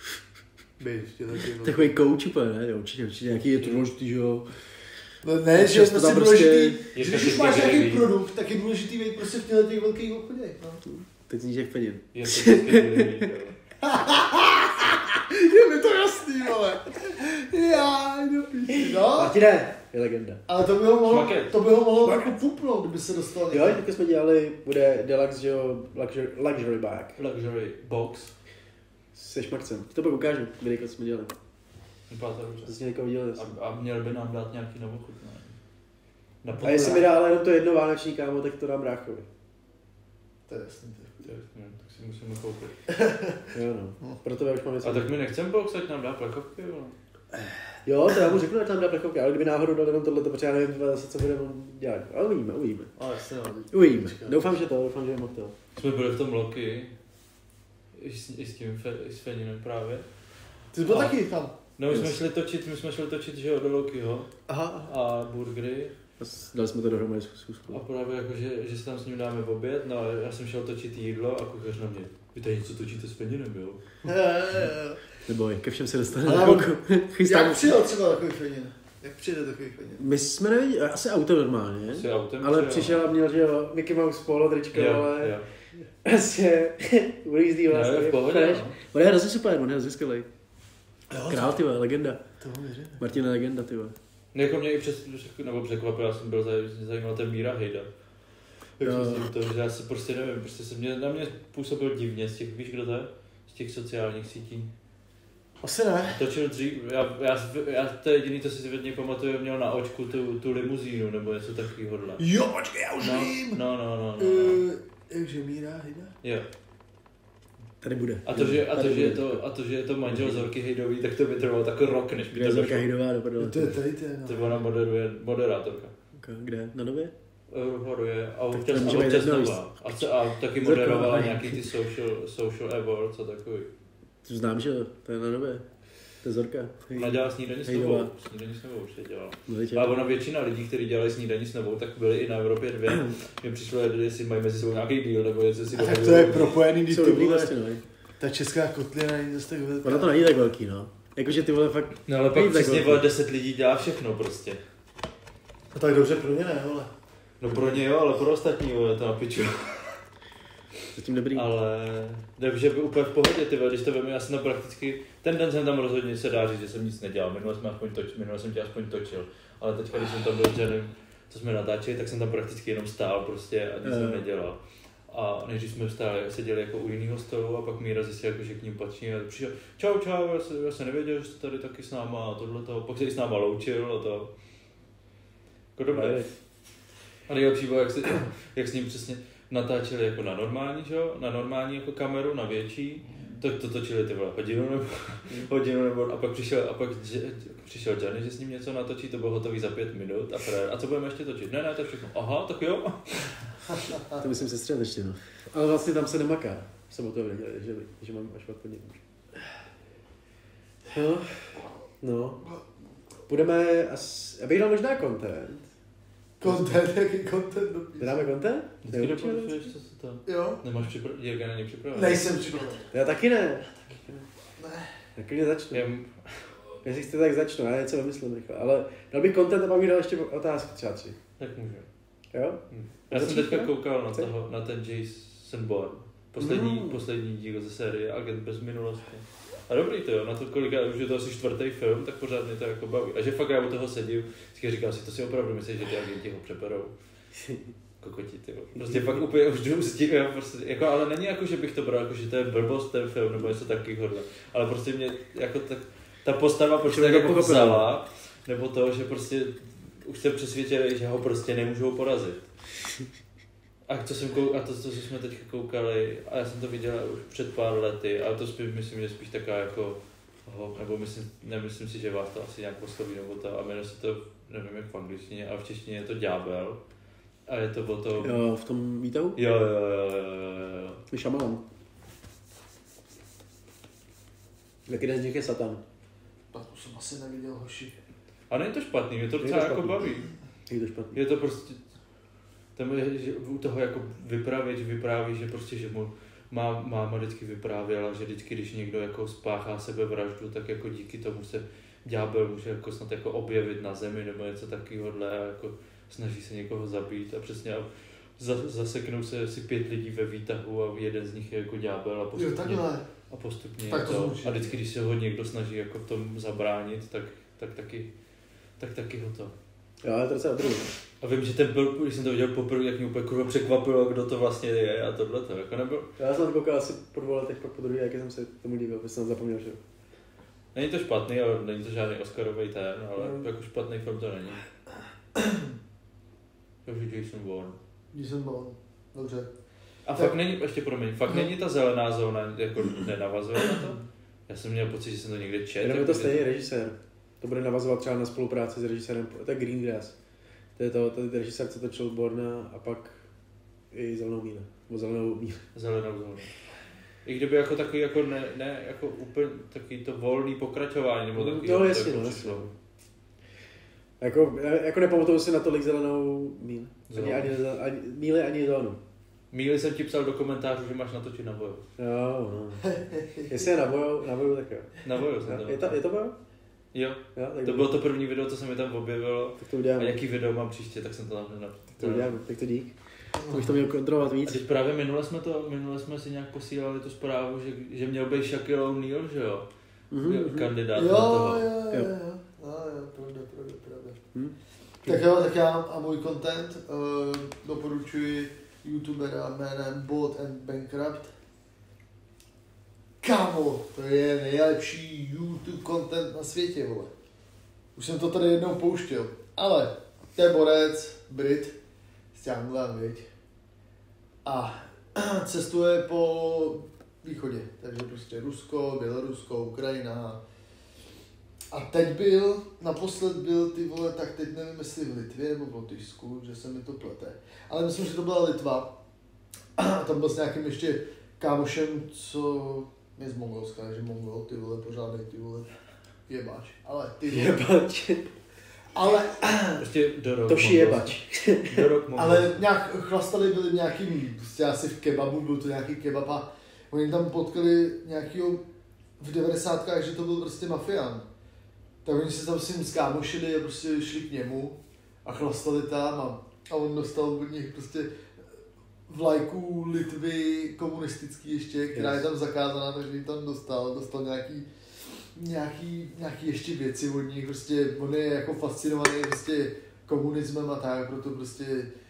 Takový coach úplně, ne? Určitě nějaký je to důležitý, že jo. No ne, že je Často prostě tam důležitý, je že to když už vždycky máš nějaký gravy. produkt, tak je důležitý být prostě v těch velkých obchodech, no. Teď zníš jak peněz. Je to vždycky gravy, jo. Je mi to jasný, vole. Já jdu píši, no. Martine, je legenda. Ale to by ho mohlo, Šmaket. to by ho mohlo jako pupnout, kdyby se dostal Jo, někde. taky jsme dělali, bude Deluxe, že jo, luxury bag. Luxury box. Se šmakcem. To pak ukážu, videjko, co jsme dělali. Vypadá to dobře. To jsi někoho viděli. A měl by nám dát nějaký novochutnání. A jestli mi dá ale jenom to jedno vánoční, kámo, tak to dám bráchovi. To je jasný. Tak si musíme koupit. Jo, no. Proto já už mám něco. A tak my nechceme box, ať nám dá plechovky, jo. Jo, to já mu řeknu, že tam dá plechovky, ale kdyby náhodou dal jenom tohle, protože já nevím zase, co budeme dělat. Ale uvidíme. Ale jasně, no. Uvidíme. Doufám, že je motel. Jsme byli v tom Loki, i s Feninem právě. Ty jsi byl A- taky tam. No, my jsme šli točit, že jo, do Lokiho Aha. a burgery. Dali jsme to dohromady zkusku. A právě jako, že si tam s ním dáme oběd, no a já jsem šel točit jídlo a kuchař na mě. Vy tady něco točíte s Feninem, jo? Neboj, ke všem se dostaneme. Ale Chystám. jak přijel třeba takový fenin? Jak přijde takový fenin? My jsme nevěděli, asi auto normálně. Asi autem Ale přijel. přišel a měl, že jo, Mickey Mouse polo tričko, Jo, ale jo. prostě ujízdý Jo, vlastně. v pohodě, fresh. no. On je hrozně super, on je hrozně skvělej. Jo, Král, ty vole, legenda. to věřím. Martin je legenda, ty vole. Jako mě i překvapil, já jsem byl zajímal ten Míra Hejda. Jo. To, že já si prostě nevím, prostě se na mě působil divně z těch, víš kdo to je? Z těch sociálních sítí. Asi ne. Točil dřív, já to je jediný, co si od něj pamatuju, měl na očku tu limuzínu, nebo něco takového. Jo, počkej, já už vím. No. Jakže Míra, Hejda? Jo. Tady bude. A to, že je to manžel Zorky Hejdový, tak to by trvalo takový rok, než by Kde je to Zorka došlo. Hydová do prdele? To je tady, no. To ona moderuje, moderátorka. Kde? Na Nově? Moderuje a Tak občas, to může být občas jedno, nová. A taky moderovala Zorka, nějaký ty social awards a takový. To znám, že to je na Nově. To je Zorka. Ona dělala snídaní s Hejdová. novou. Snídaní s novou určitě dělala. No, teď A ona většina lidí, kteří dělali snídaní s novou, tak byli i na Evropě 2. Mně přišlo, jestli mají mezi sebou nějaký díl, nebo jestli si A tak to je propojený, když jsou to dobrý vole, vlastně, no. ta česká kotlina není zase tak velká. Ona to není tak velký, no. Jakože ty vole fakt... No ale Není pak tak přesně velký. 10 lidí dělá všechno prostě. A tak dobře pro ně ne, vole. No pro ně jo, ale pro ostatní je to na piču. Zatím dobrý. Ale že by úplně v pohodě, ty vole, když to veme, já jsem tam prakticky, ten den jsem tam rozhodně se dá říct, že jsem nic nedělal, minule jsem tě aspoň točil, ale teďka, když jsem tam byl s Janem, co jsme natáčeli, tak jsem tam prakticky jenom stál prostě a nic jsem nedělal. A než jsme seděli jako u jiného stolu a pak Míra zjistil, jako, že k ním patří a přišel, čau, já jsem nevěděl, že jste tady taky s náma a tohleto, pak se i s náma loučil a to. Jako dobré. A nejlepší bylo, jak s ním přesně natáčeli jako na normální, že jo? Na normální jako kameru, na větší. To točili ty vole hodinu nebo a pak přišel Johnny, že s ním něco natočí, to bylo hotový za 5 minut a co budeme ještě točit? Ne, to je všechno. Aha, tak jo. To myslím sestřel ještě, no. Ale vlastně tam se nemaká. Jsem o toho věděl, že mám až odpověď. No. Budeme asi... Já bych dal možná content. Content, jaký content dopíš? Dáme content? Vždycky doporučuješ, co se to... Jo? Nemáš Jirka není připravený. Nejsem připraven. Já taky ne. Ne. Tak klidně začnu. Jem, Jestli chcete, tak začnu, já něco vymyslím rychle. Ale dal bych content a pak bych dal ještě otázky, třeba 3. tak můžu. Jo? Já jsem Začít, teďka ne? koukal na ten Jason Bourne. Poslední díl ze série Agent bez minulosti. A dobrý to jo, na to kolik už je to asi 4. film, tak pořád mě to jako baví. A že fakt já u toho sedím, vždycky říkám si, to si opravdu myslíš, že ty agenti ho přeperou. Kokoti, ty vole. Prostě fakt úplně už jdu s tím, prostě, jako, ale není jako, že bych to bral, jako, že to je blbost ten film, nebo něco takového. Ale prostě mě, jako ta postava, proč tak jako vzala, nebo to, že prostě už jsem přesvědčený, že ho prostě nemůžou porazit. A to, co jsme teď koukali, a já jsem to viděl už před pár lety, ale to spíš, myslím, že spíš taková jako, nebo nemyslím si, že vás to asi nějak osloví, nebo to, a jmenuje se to, nevím jak v angličtině, ale v češtině je to Ďábel. A je to o tom... Jo, v tom výtahu? Jo. Šamalan. Jak jeden z nich je Satan. Tak to jsem asi neviděl, hoši. A není to špatný, mě to docela jako baví. Je to špatný. Je to prostě... Tam je, že u toho jako vypravěč vypráví, že prostě, že mu máma vždycky vyprávěla, že vždycky, když někdo jako spáchá sebevraždu, tak jako díky tomu se ďábel může jako snad jako objevit na zemi nebo něco takovéhohle a jako snaží se někoho zabít a přesně zaseknou se asi 5 lidí ve výtahu a jeden z nich je jako ďábel a postupně tak to a vždycky, když se ho někdo snaží jako v tom zabránit, tak taky ho to. Jo, ale to docela druhý. A vím, že ten byl, když jsem to viděl poprvé, jak mě úplně kurva překvapilo, kdo to vlastně je a tohle to jako nebyl. Já jsem koukal asi po 2 letech, pak po druhé, jak jsem se tomu díval, protože jsem zapomněl, že Není to špatný, ale není to žádný Oscarový ten, ale jako špatný film to není. Takže Jason Bourne. Jason Bourne, dobře. A fakt není, ještě promiň, fakt není ta zelená zóna, jako nenavazuje na to? Já jsem měl pocit, že jsem to někde četl. jenom je to stejný režisér. To bude navazovat třeba na spolupráci s režisérem, to je Greengrass. To je ten režisér, co točil Borna a pak i Zelenou míle. Zelenou zónu. I kdyby jako takový jako ne jako úplně takový to volný pokračování nebo takový. No jasně, no jasně. Jako nepamatuju si na tolik Zelenou míl. Ani míle, ani zónu. Míli jsem ti psal do komentářů, že máš natočit na boju. Jo, no. Jestli je na boju, tak jo. Na boju jsem to. Je to boju? Jo, to bylo to první video, co se mi tam objevilo. Tak to uděláme. A jaký video mám příště, tak jsem to tam nenapsal. To uděláme, tak to dík. To bych to měl kontrolovat víc. A teď právě minule jsme si nějak posílali tu zprávu, že měl být Shaquille O'Neal, že jo? Kandidát na toho. Jo, pravda. Tak já a můj content doporučuji youtubera jménem Bold and Bankrupt. Kámo, to je nejlepší YouTube content na světě, vole. Už jsem to tady jednou pouštěl, ale to je borec, Brit, s Anglem, viď? A cestuje po východě, takže prostě Rusko, Bělorusko, Ukrajina. A naposled byl ty vole, tak teď nevím, jestli v Litvě nebo v Lotyšsku, že se mi to plete. Ale myslím, že to byla Litva. A tam byl s nějakým ještě kámošem, co je z Mongolska, takže Mongol, ty vole, pořádnej, ty vole, jebáč. Ale ty vole. Jebač. Ale... Prostě do rok. Toši jebač. Do rok ale nějak chlastali byli nějakým, prostě asi v kebabu, byl to nějaký kebab a oni tam potkali nějakýho v 90kách, že to byl prostě mafián. Tak oni se tam s ním skámošili a prostě šli k němu a chlastali tam a on dostal od nich prostě vlajku Litvy komunistický ještě, která je tam zakázaná, takže ji tam dostal nějaký ještě věci od nich, prostě on je jako fascinovaný prostě komunismem a tak, proto prostě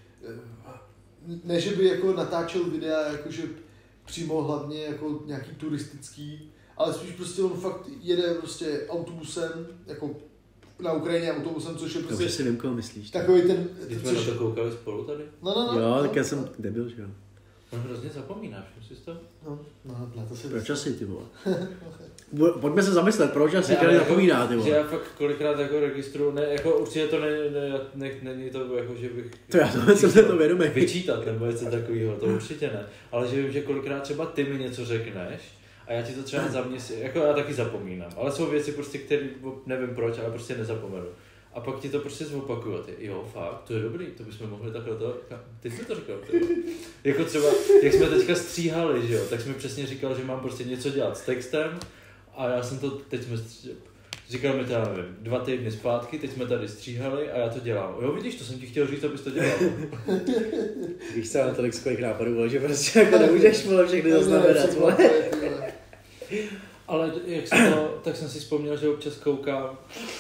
ne, že by jako natáčel videa jakože přímo hlavně jako nějaký turistický, ale spíš prostě on fakt jede prostě autobusem, jako na Ukrajině autobusem, což je prostě... Dobře si vím, koho myslíš. Takový ten... Když jsme na to koukali spolu tady? No. Jo, tak já jsem debil, že jo. On hrozně zapomínáš, myslíš to? No, to se... Proč asi, ty vole? Pojďme se zamyslet, proč asi tady jako, zapomíná, ty vole? Že já fakt kolikrát jako registruju, ne, jako určitě to není to jako, že bych... To já to jsem se to vědomý. Vyčítat nebo něco takového, to určitě ne. Ale že vím, že kolikrát třeba ty mi něco řekneš a já ti to třeba za mě, jako já taky zapomínám. Ale jsou věci prostě, které nevím proč, ale prostě nezapomenu. A pak ti to prostě zopakuju a ty, jo, fakt, to je dobrý, to bychom mohli takhle to, ty jsi to říkal, jako třeba, jak jsme teďka stříhali, že jo, tak jsme přesně říkal, že mám prostě něco dělat s textem a já jsem to, teď jsme, říkal mi to, já nevím, 2 týdny zpátky, teď jsme tady stříhali a já to dělám. Jo, vidíš, to jsem ti chtěl říct, abys to dělal. Víš se na tolik skvělých nápadů, že prostě jako nemůžeš všechny zaznamenat, vole. Ale jak tak jsem si vzpomněl, že občas koukám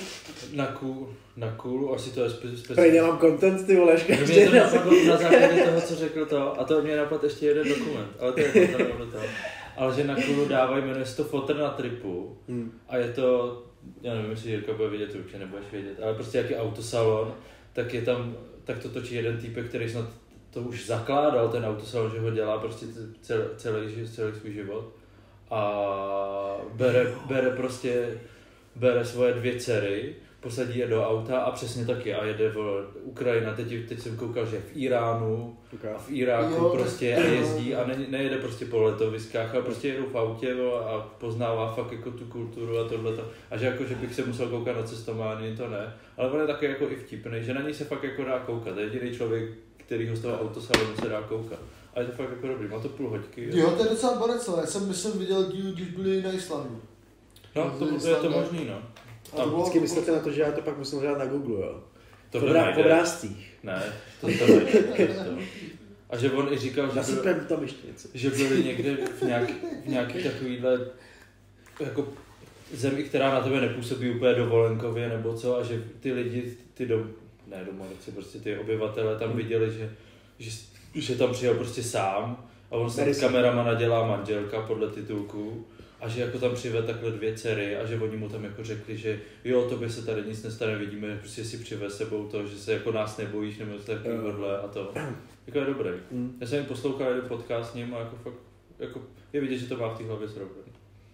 na Cool, asi to je Prej nemám content, ty vole, mě to napadlo na základě toho, co řekl to, a to mě napadl ještě jeden dokument, ale to je to toho. Ale že na Coolu dávají, jmenuje se to Fotr na tripu a je to, já nevím, jestli Jirka bude vidět, určitě nebudeš vědět, ale prostě jaký autosalon, tak je tam, tak to točí jeden týpek, který snad to už zakládal, ten autosalon, že ho dělá prostě celý svůj život. A bere svoje 2 dcery, posadí je do auta a přesně taky a jede Ukrajina, teď jsem koukal, že v Iránu a v Iráku prostě a jezdí a nejede prostě po letoviskách, ale prostě jedou v autě a poznává fakt jako tu kulturu a tohleto. A že jako, že bych se musel koukat na cestování, to ne, ale on je taky jako i vtipný, že na něj se fakt jako dá koukat, je jediný člověk, kterýho z toho autosalonu se dá koukat. A je to fakt jako dobrý, má to půl hoďky. Jo, to je docela borec, já jsem viděl díl, když byli na Islandu. No, to je to možný, no. A vždycky myslíte na to, že já to pak musím hledat na Google, jo? To v obrázcích. Ne, to nejde. A že on i říkal, že byli někde v nějaký takovýhle jako zemi, která na tebe nepůsobí úplně dovolenkově nebo co, a že ty lidi, domorodci, prostě ty obyvatele tam viděli, že tam přijel prostě sám a on se kameramana dělá manželka podle titulku. A že jako tam přived takhle 2 dcery a že oni mu tam jako řekli, že jo, tobě se tady nic nestane, vidíme, prostě si přivez sebou to, že se jako nás nebojíš nebo takovýhle a to. Jako je dobrý. Já jsem jim poslouchal jeden podcast s ním a jako fakt, jako je vidět, že to má v té hlavě srovnaný.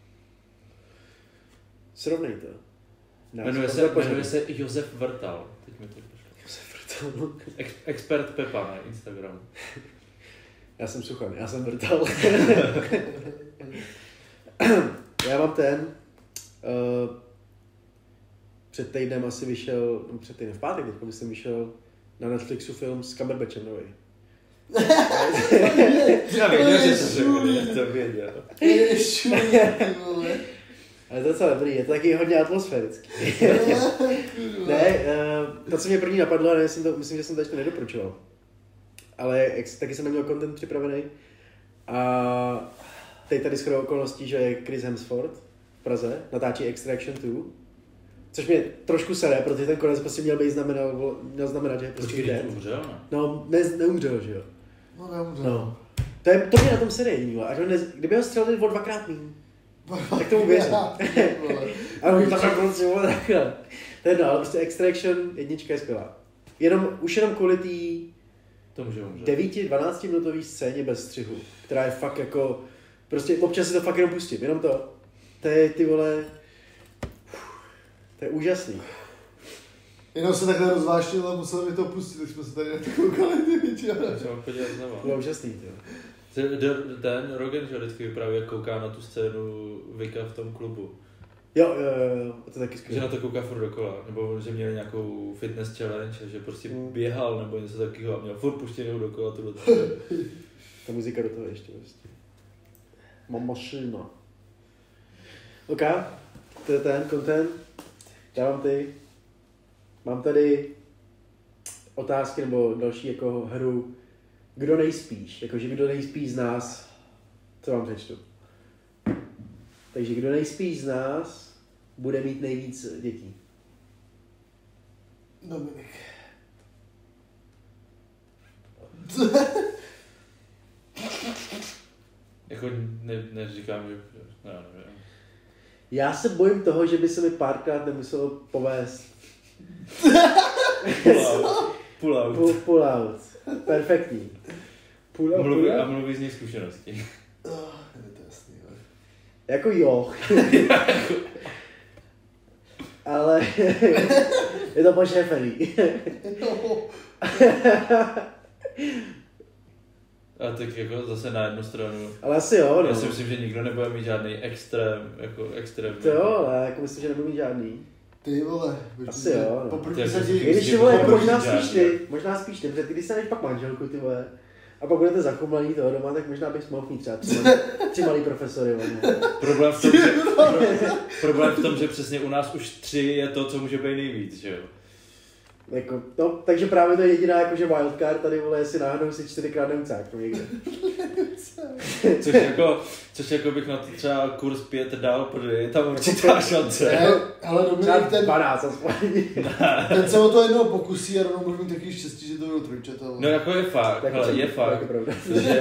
Srovnej to. Jmenuje se Josef Vrtal. Teď mi to pošlo. Josef Vrtal. Expert Pepa na Instagramu. Já jsem Suchan, já jsem Vrtal. Já mám před týdnem asi vyšel, v pátek teďko myslím vyšel na Netflixu film s Cumberbatchem nový. Já věděl, že jsi to věděl. Ale to je docela dobrý, je to taky hodně atmosférický. Ne, to, co mě první napadlo, ale myslím, že jsem to ještě nedoporučoval. Ale taky jsem neměl content připravený. A teď tady shodou okolností, že je Chris Hemsworth v Praze, natáčí Extraction 2. Což mě trošku sere, protože ten konec prostě měl znamenat, že je prostě dead. Umřel, ne? No, neumřel, že jo? No, neumřel. No. To mě na tom sere jediný, až kdyby ho střelili o 2x míň, tak tomu věřím. Ale už tam prostě bylo takhle. To je ale prostě Extraction 1 je skvělá. Už jenom kvůli té 9-12 minutový scéně bez střihu, která je fakt jako, prostě občas si to fakt jenom pustím, jenom to. To je, ty vole, to je úžasný. Jenom se takhle rozvášnil a musel mi to pustit, tak jsme se tady na to koukali ty větší. To je úžasný, jo. Ten Rogan, že vždycky vypráví, jak kouká na tu scénu Vika v tom klubu. Jo, to taky skvělé. Že na to kouká furt dokola, nebo že měli nějakou fitness challenge, že prostě běhal nebo něco takového a měl furt puštěnou dokola tohle. Ta muzika do toho ještě prostě. Mám mašina. OK, to je ten content. Já mám tady otázky nebo další jako hru. Kdo nejspíš? Jakože kdo nejspíš z nás, co vám přečtu. Takže kdo nejspíš z nás bude mít nejvíc dětí? Dominik. Jako neříkám, že... nevím. Já se bojím toho, že by se mi párkrát nemuselo povést. Pull out. Perfektní. Mluví z nich zkušeností. Je to jasný, ale... Jako jo. Ale je to pošefený. A tak jako zase na jednu stranu. Ale asi jo, no. Já si myslím, že nikdo nebude mít žádný extrém. To jo, ale jako myslím, že nebudu mít žádný. Ty vole. Asi jo, no. Poprvé se když ty vole, jako možná spíš ty, protože ty když se nevíš pak manželku, ty vole, a pak budete zachrumlaný toho doma, tak možná bych mohl mít třeba 3 malý profesory. Problém v tom, že přesně u nás už 3 je to, co může být nejvíc, že jo? Jako, no, takže právě to je jediná jakože wildcard, tady vole, jestli náhodou si 4x neucáknu někde. Což jako bych na to třeba kurz 5 dal, protože je tam určitá šance. Ale Dominik, ten 12 aspoň. Ten se o to jednou pokusí a rovnou můžu mít takový štěstí, že to bylo trojčata. No jako je fakt, ale je fakt, že...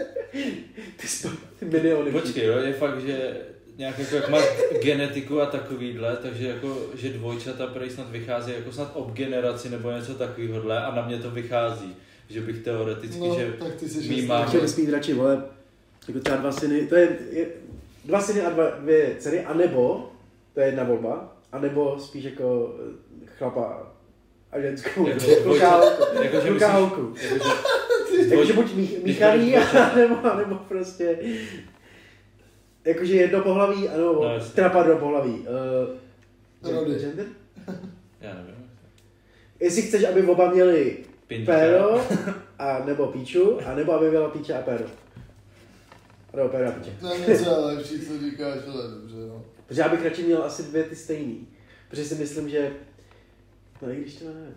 Ty miliony. Počkej, jo, je fakt, že nějak jako jak máš genetiku a takovýhle, takže jako, že dvojčata prej snad vychází jako snad ob generaci nebo něco takovýhodle a na mě to vychází, že bych teoreticky, no, že mý mám... Takže bys mít radši, vole, jako třeba 2 syny, to je 2 syny a 2 dcery, anebo, to je jedna volba, anebo spíš jako chlapa a ženskou. Jakože holku. Jakože buď míchaný, nebo prostě jakože jedno pohlaví, anebo teda pardon pohlaví. Gender? Já nevím. Jestli chceš, aby oba měli péro, a nebo píču, a nebo aby byla píče a péro. Nebo péro a píče. To je něco lepší, co říkáš, ale dobře, no. Protože já bych radši měl asi 2 ty stejný. Protože si myslím, že... No i když to nevím.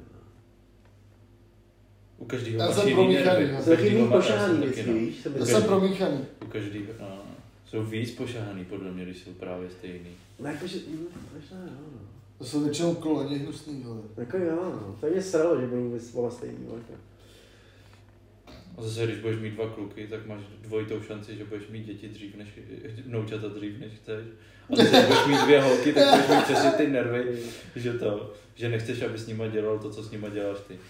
U každého já máš jsem jiný promíchaný. nervy. Jsou taky mít pošahaný věci, víš? Já jsem promíchaný. U každého, no. Jsou víc pošahaný, podle mě, když jsou právě stejný. No jakože, možná jo, no. To jsou většinou kloni hnusný, ale. Jako jo, no. To mě sralo, že budou oba stejný, jako. A zase, když budeš mít 2 kluky, tak máš dvojitou šanci, že budeš mít děti dřív než, vnoučata dřív než chceš. A zase, když budeš mít 2 holky, tak budeš mít přesně ty nervy, že nechceš, aby s nima dělal to, co s nima děláš ty.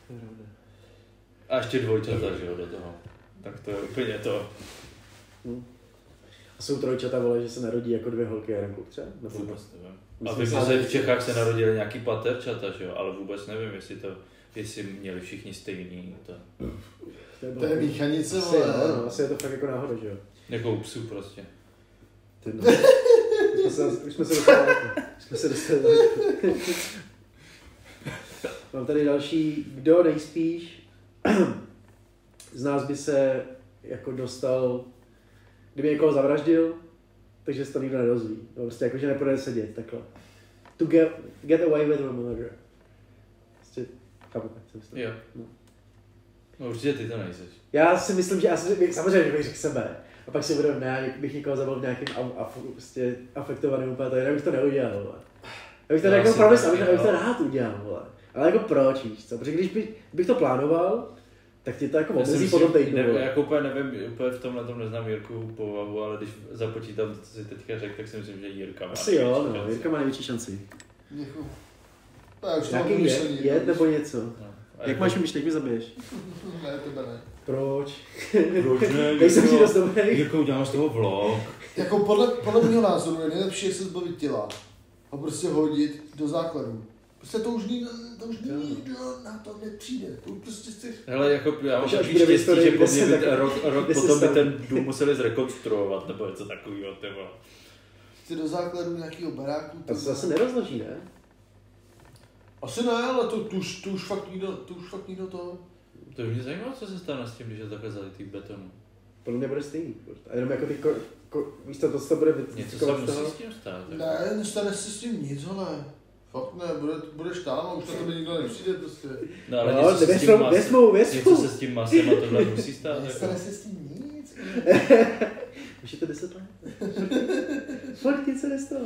A ještě dvojčata, že jo, do toho. Tak to je úplně to. A jsou trojčata, vole, že se narodí jako 2 holky a jeden kluk třeba? Vůbec nevím. A vím, že v Čechách se narodili nějaký paterčata, že jo, ale vůbec nevím, jestli měli všichni stejný. To je míchanice, asi, vole. no, asi je to fakt jako náhoda, že jo. Jako u psů prostě. Už jsme se dostali. Mám tady další, kdo nejspíš z nás by se jako dostal, kdyby někoho zavraždil, takže se to nikdo nedozví. No, prostě jako, že nepůjde sedět takhle. To get away with a murder. Prostě, chápete, co myslím. Jo. No určitě ty to nejseš. Já si myslím, že samozřejmě bych řekl sebe. A pak si uvědomím, ne, bych někoho zabil v nějakým prostě afektovaným úplně, to jinak bych to neudělal, vole. Já bych to jako promis, abych to rád udělal, vole. Ale jako proč, víš co? Protože když bych to plánoval, tak ti to jako omezí po tom týdnu. Já jako úplně nevím, úplně v tomhle tom neznám Jirku povahu, ale když započítám to, co si teďka řekl, tak si myslím, že Jirka má asi jo, no, Jirka má největší šanci. Děkuju. Nějaký jed nebo něco. No. Jak máš myšlek, mi zabiješ? Ne, tebe ne. Proč? Proč ne? Nejsem ti dost dobrý. Jirko, udělám z toho vlog. Jako podle mého názoru je nejlepší, jak se zbavit těla a prostě hodit do základu. Prostě to už nikdo na to nepřijde. To prostě chceš. Hele, jako já mám Až takový bude štěstí, historie, že po kde mě se rok potom by ten dům museli zrekonstruovat, nebo něco takového, tyvo. Chci do základu nějakého baráku. To se zase nerozloží, ne? Asi ne, ale to už fakt nikdo to. To mě zajímá, co se stane s tím, když je takhle zalitý v betonu. Podle mě bude stejný. A jenom jako ty víš to bude něco se musí s tím stát. Ne, nestane se s tím nic, ale fakt ne, budeš tam a už na tebe nikdo nepřijde prostě. No ale něco se s tím masem a tohle musí stát. Nestane se s tím nic. Už je to 10 let. Fakt nic se nestalo.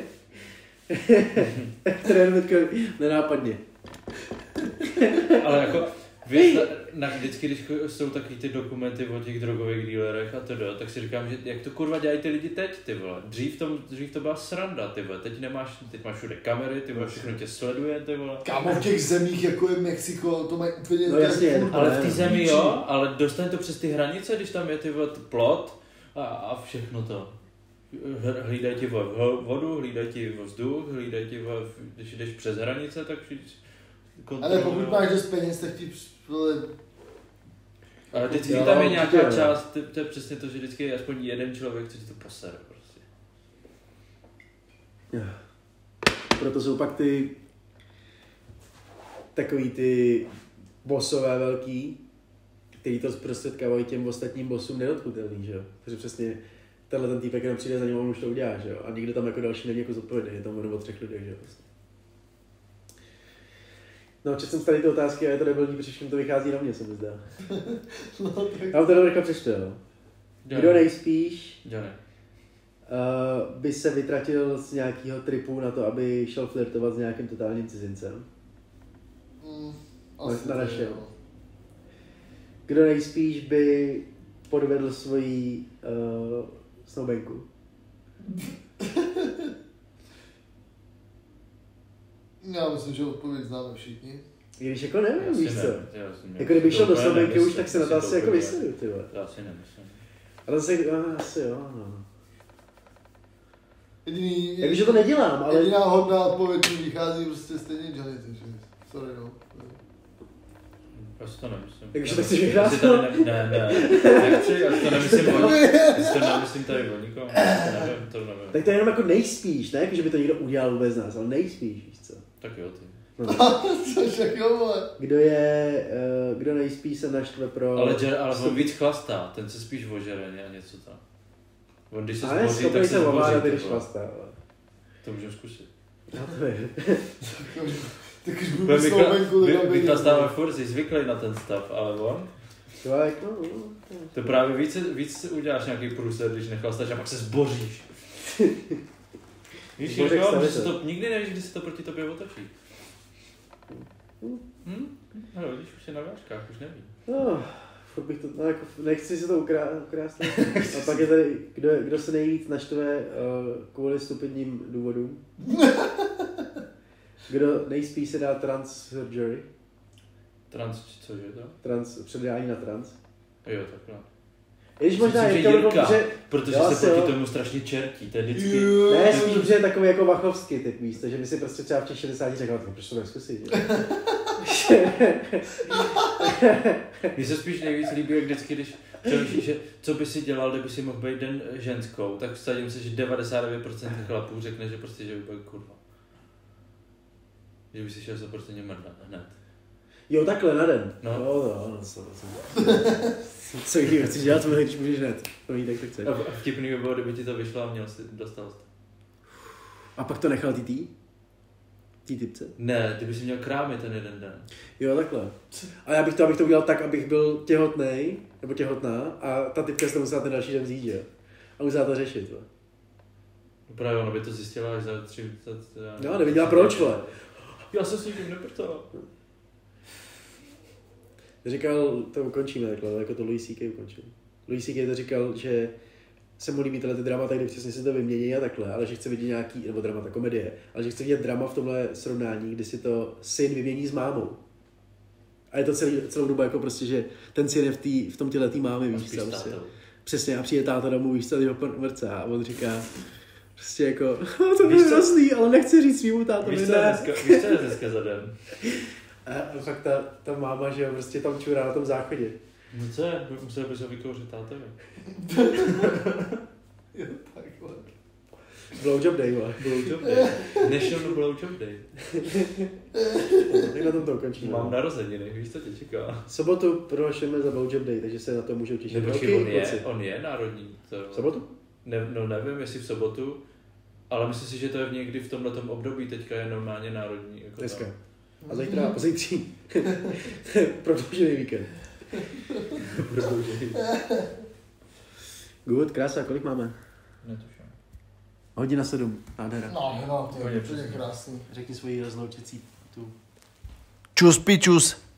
Trenér nenápadně. Ale jako, víš, vždycky, když jsou takový ty dokumenty o těch drogových dealerech a teda, tak si říkám, že jak to kurva dělají ty lidi teď, ty vole. Dřív to byla sranda, ty vole. Teď máš všude kamery, ty vole, všechno tě sleduje, ty vole. Kámo, v těch zemích, jako je Mexiko, to mají úplně... No jasně, ale v té zemi jo, ale dostane to přes ty hranice, když tam je ty vole plot a všechno to. Hlídají ti vodu, hlídají ti vzduch, hlídají ti, když jdeš přes hranice, tak ale pokud máš dost peněz, tak ti... Ale vždycky tam je nějaká část, to je přesně to, že vždycky je aspoň jeden člověk, co ti to posere prostě. Proto jsou pak ty takový ty bossové velký, který to zprostředkávají těm ostatním bossům nedotknutelný, že jo? Takže přesně tenhle ten týpek jenom přijde za ním a on už to udělá, že jo? A nikdo tam jako další není jako zodpovědný, je tam jenom o 3 lidech, že jo? No, četl jsem tady ty otázky a je to debilní, protože všem to vychází na mě, se mi zdá. No, tak... Já vám to rychle přečtel. Kdo nejspíš by se vytratil z nějakého tripu na to, aby šel flirtovat s nějakým totálním cizincem? Na našem. Kdo nejspíš by podvedl svoji snoubenku? Já myslím, že odpověď známe všichni. I když jako nevím, víš co? Jako kdyby šel do snoubenky už, tak se na to asi jako vysedu, ty vole. Já si nemyslím. Ale asi jo, no. Jakože to nedělám, ale... Jediná hodná odpověď mi vychází prostě stejně Johnny, takže sorry no. Já si to nemyslím. Takže tak si vyhrál? Nechci, já si to nemyslím tady o nikom. Nevím, to nevím. Tak to je jenom jako nejspíš, ne? Že by to někdo udělal vůbec nás, ale nejspíš, víš co? Tak jo, ty. No. Což jako vole. Kdo nejspíš se naštve pro... Ale on víc chlastá, ten se spíš ožere a něco tam. On když se ale zboří, tak se ovládat, zboří. když chlastá, ale... To můžeme zkusit. Já to vím. Tak už budu mít slovenku, tak My chlastáme furt, jsi zvyklý na ten stav, ale on... To právě víc uděláš nějaký průser, když nechlastáš a pak se zboříš. Víš, nikdy nevíš, kdy se to proti tobě otočí. No, vidíš, už je na vážkách, už nevím. No, furt bych to, no jako, nechci si to ukrást. A pak je tady, kdo se nejvíc naštve kvůli stupidním důvodům. Kdo nejspíš se dá trans surgery. Cože to? Předání na trans. Jo, takhle. Když možná je to Jirka, že... protože jo, se proti tomu strašně čertí, to je vždycky... Ne, spíš, že je takový jako vachovský typ místo, že by si prostě třeba v těch 60 řekl, proč to neskusit, Mně se spíš nejvíc líbí, jak vždycky, když přemýšlíš, že co by si dělal, kdyby si mohl být den ženskou, tak vsadím se, že 99% chlapů řekne, že prostě, že by byl kurva. Že by si šel 100% mrdat hned. Jo, takhle na den. No. Co jiného chceš dělat, když můžeš hned. To ví, tak to chceš. A vtipný by bylo, kdyby ti to vyšlo a dostal jsi. A pak to nechal tý typce? Ne, ty bys si měl krámy ten jeden den. Jo, takhle. A abych to udělal tak, abych byl těhotnej, nebo těhotná, a ta typka se to musela ten další den vzít, že? A musela to řešit, jo. Právě ona by to zjistila až za 3... No, nevěděla proč, vole. Já jsem s nikým neprtal. Říkal, to ukončíme takhle, jako to Louis C.K. ukončil. Louis C.K. to říkal, že se mu líbí tyhle ty dramata, kde přesně si to vymění a takhle, ale že chce vidět nějaký, nebo dramata, komedie, ale že chce vidět drama v tomhle srovnání, kdy si to syn vymění s mámou. A je to celou dobu jako prostě, že ten syn je v tom těletý mámy, víš co, prostě. Přesně, a přijde táta domů, víš co, ho mrcá a on říká, prostě jako, to je hrozný, ale nechci říct svýmu tátovi, víš, co je dneska za den? A fakt ta máma, že jo, prostě tam čurá na tom záchodě. No co je? Musel bys ho vykouřit tátovi. Jo, takhle. Blowjob day, vole. Blowjob day. National Blowjob day. Tak na tom to ukončíme. Mám narozeniny, víš, co tě čeká. Sobotu prohlašujeme za Blowjob day, takže se na to můžou těšit. On je národní. V sobotu? No nevím, jestli v sobotu, ale myslím si, že to je někdy v tomhletom období, teďka je normálně národní. Jako dneska. A zítra a pozítří. Prodloužený víkend. Good, krása, kolik máme? Netuším. 1:07, nádhera. No, to je úplně krásný. Řekni svoji rozloučecí tu. Čus pičus.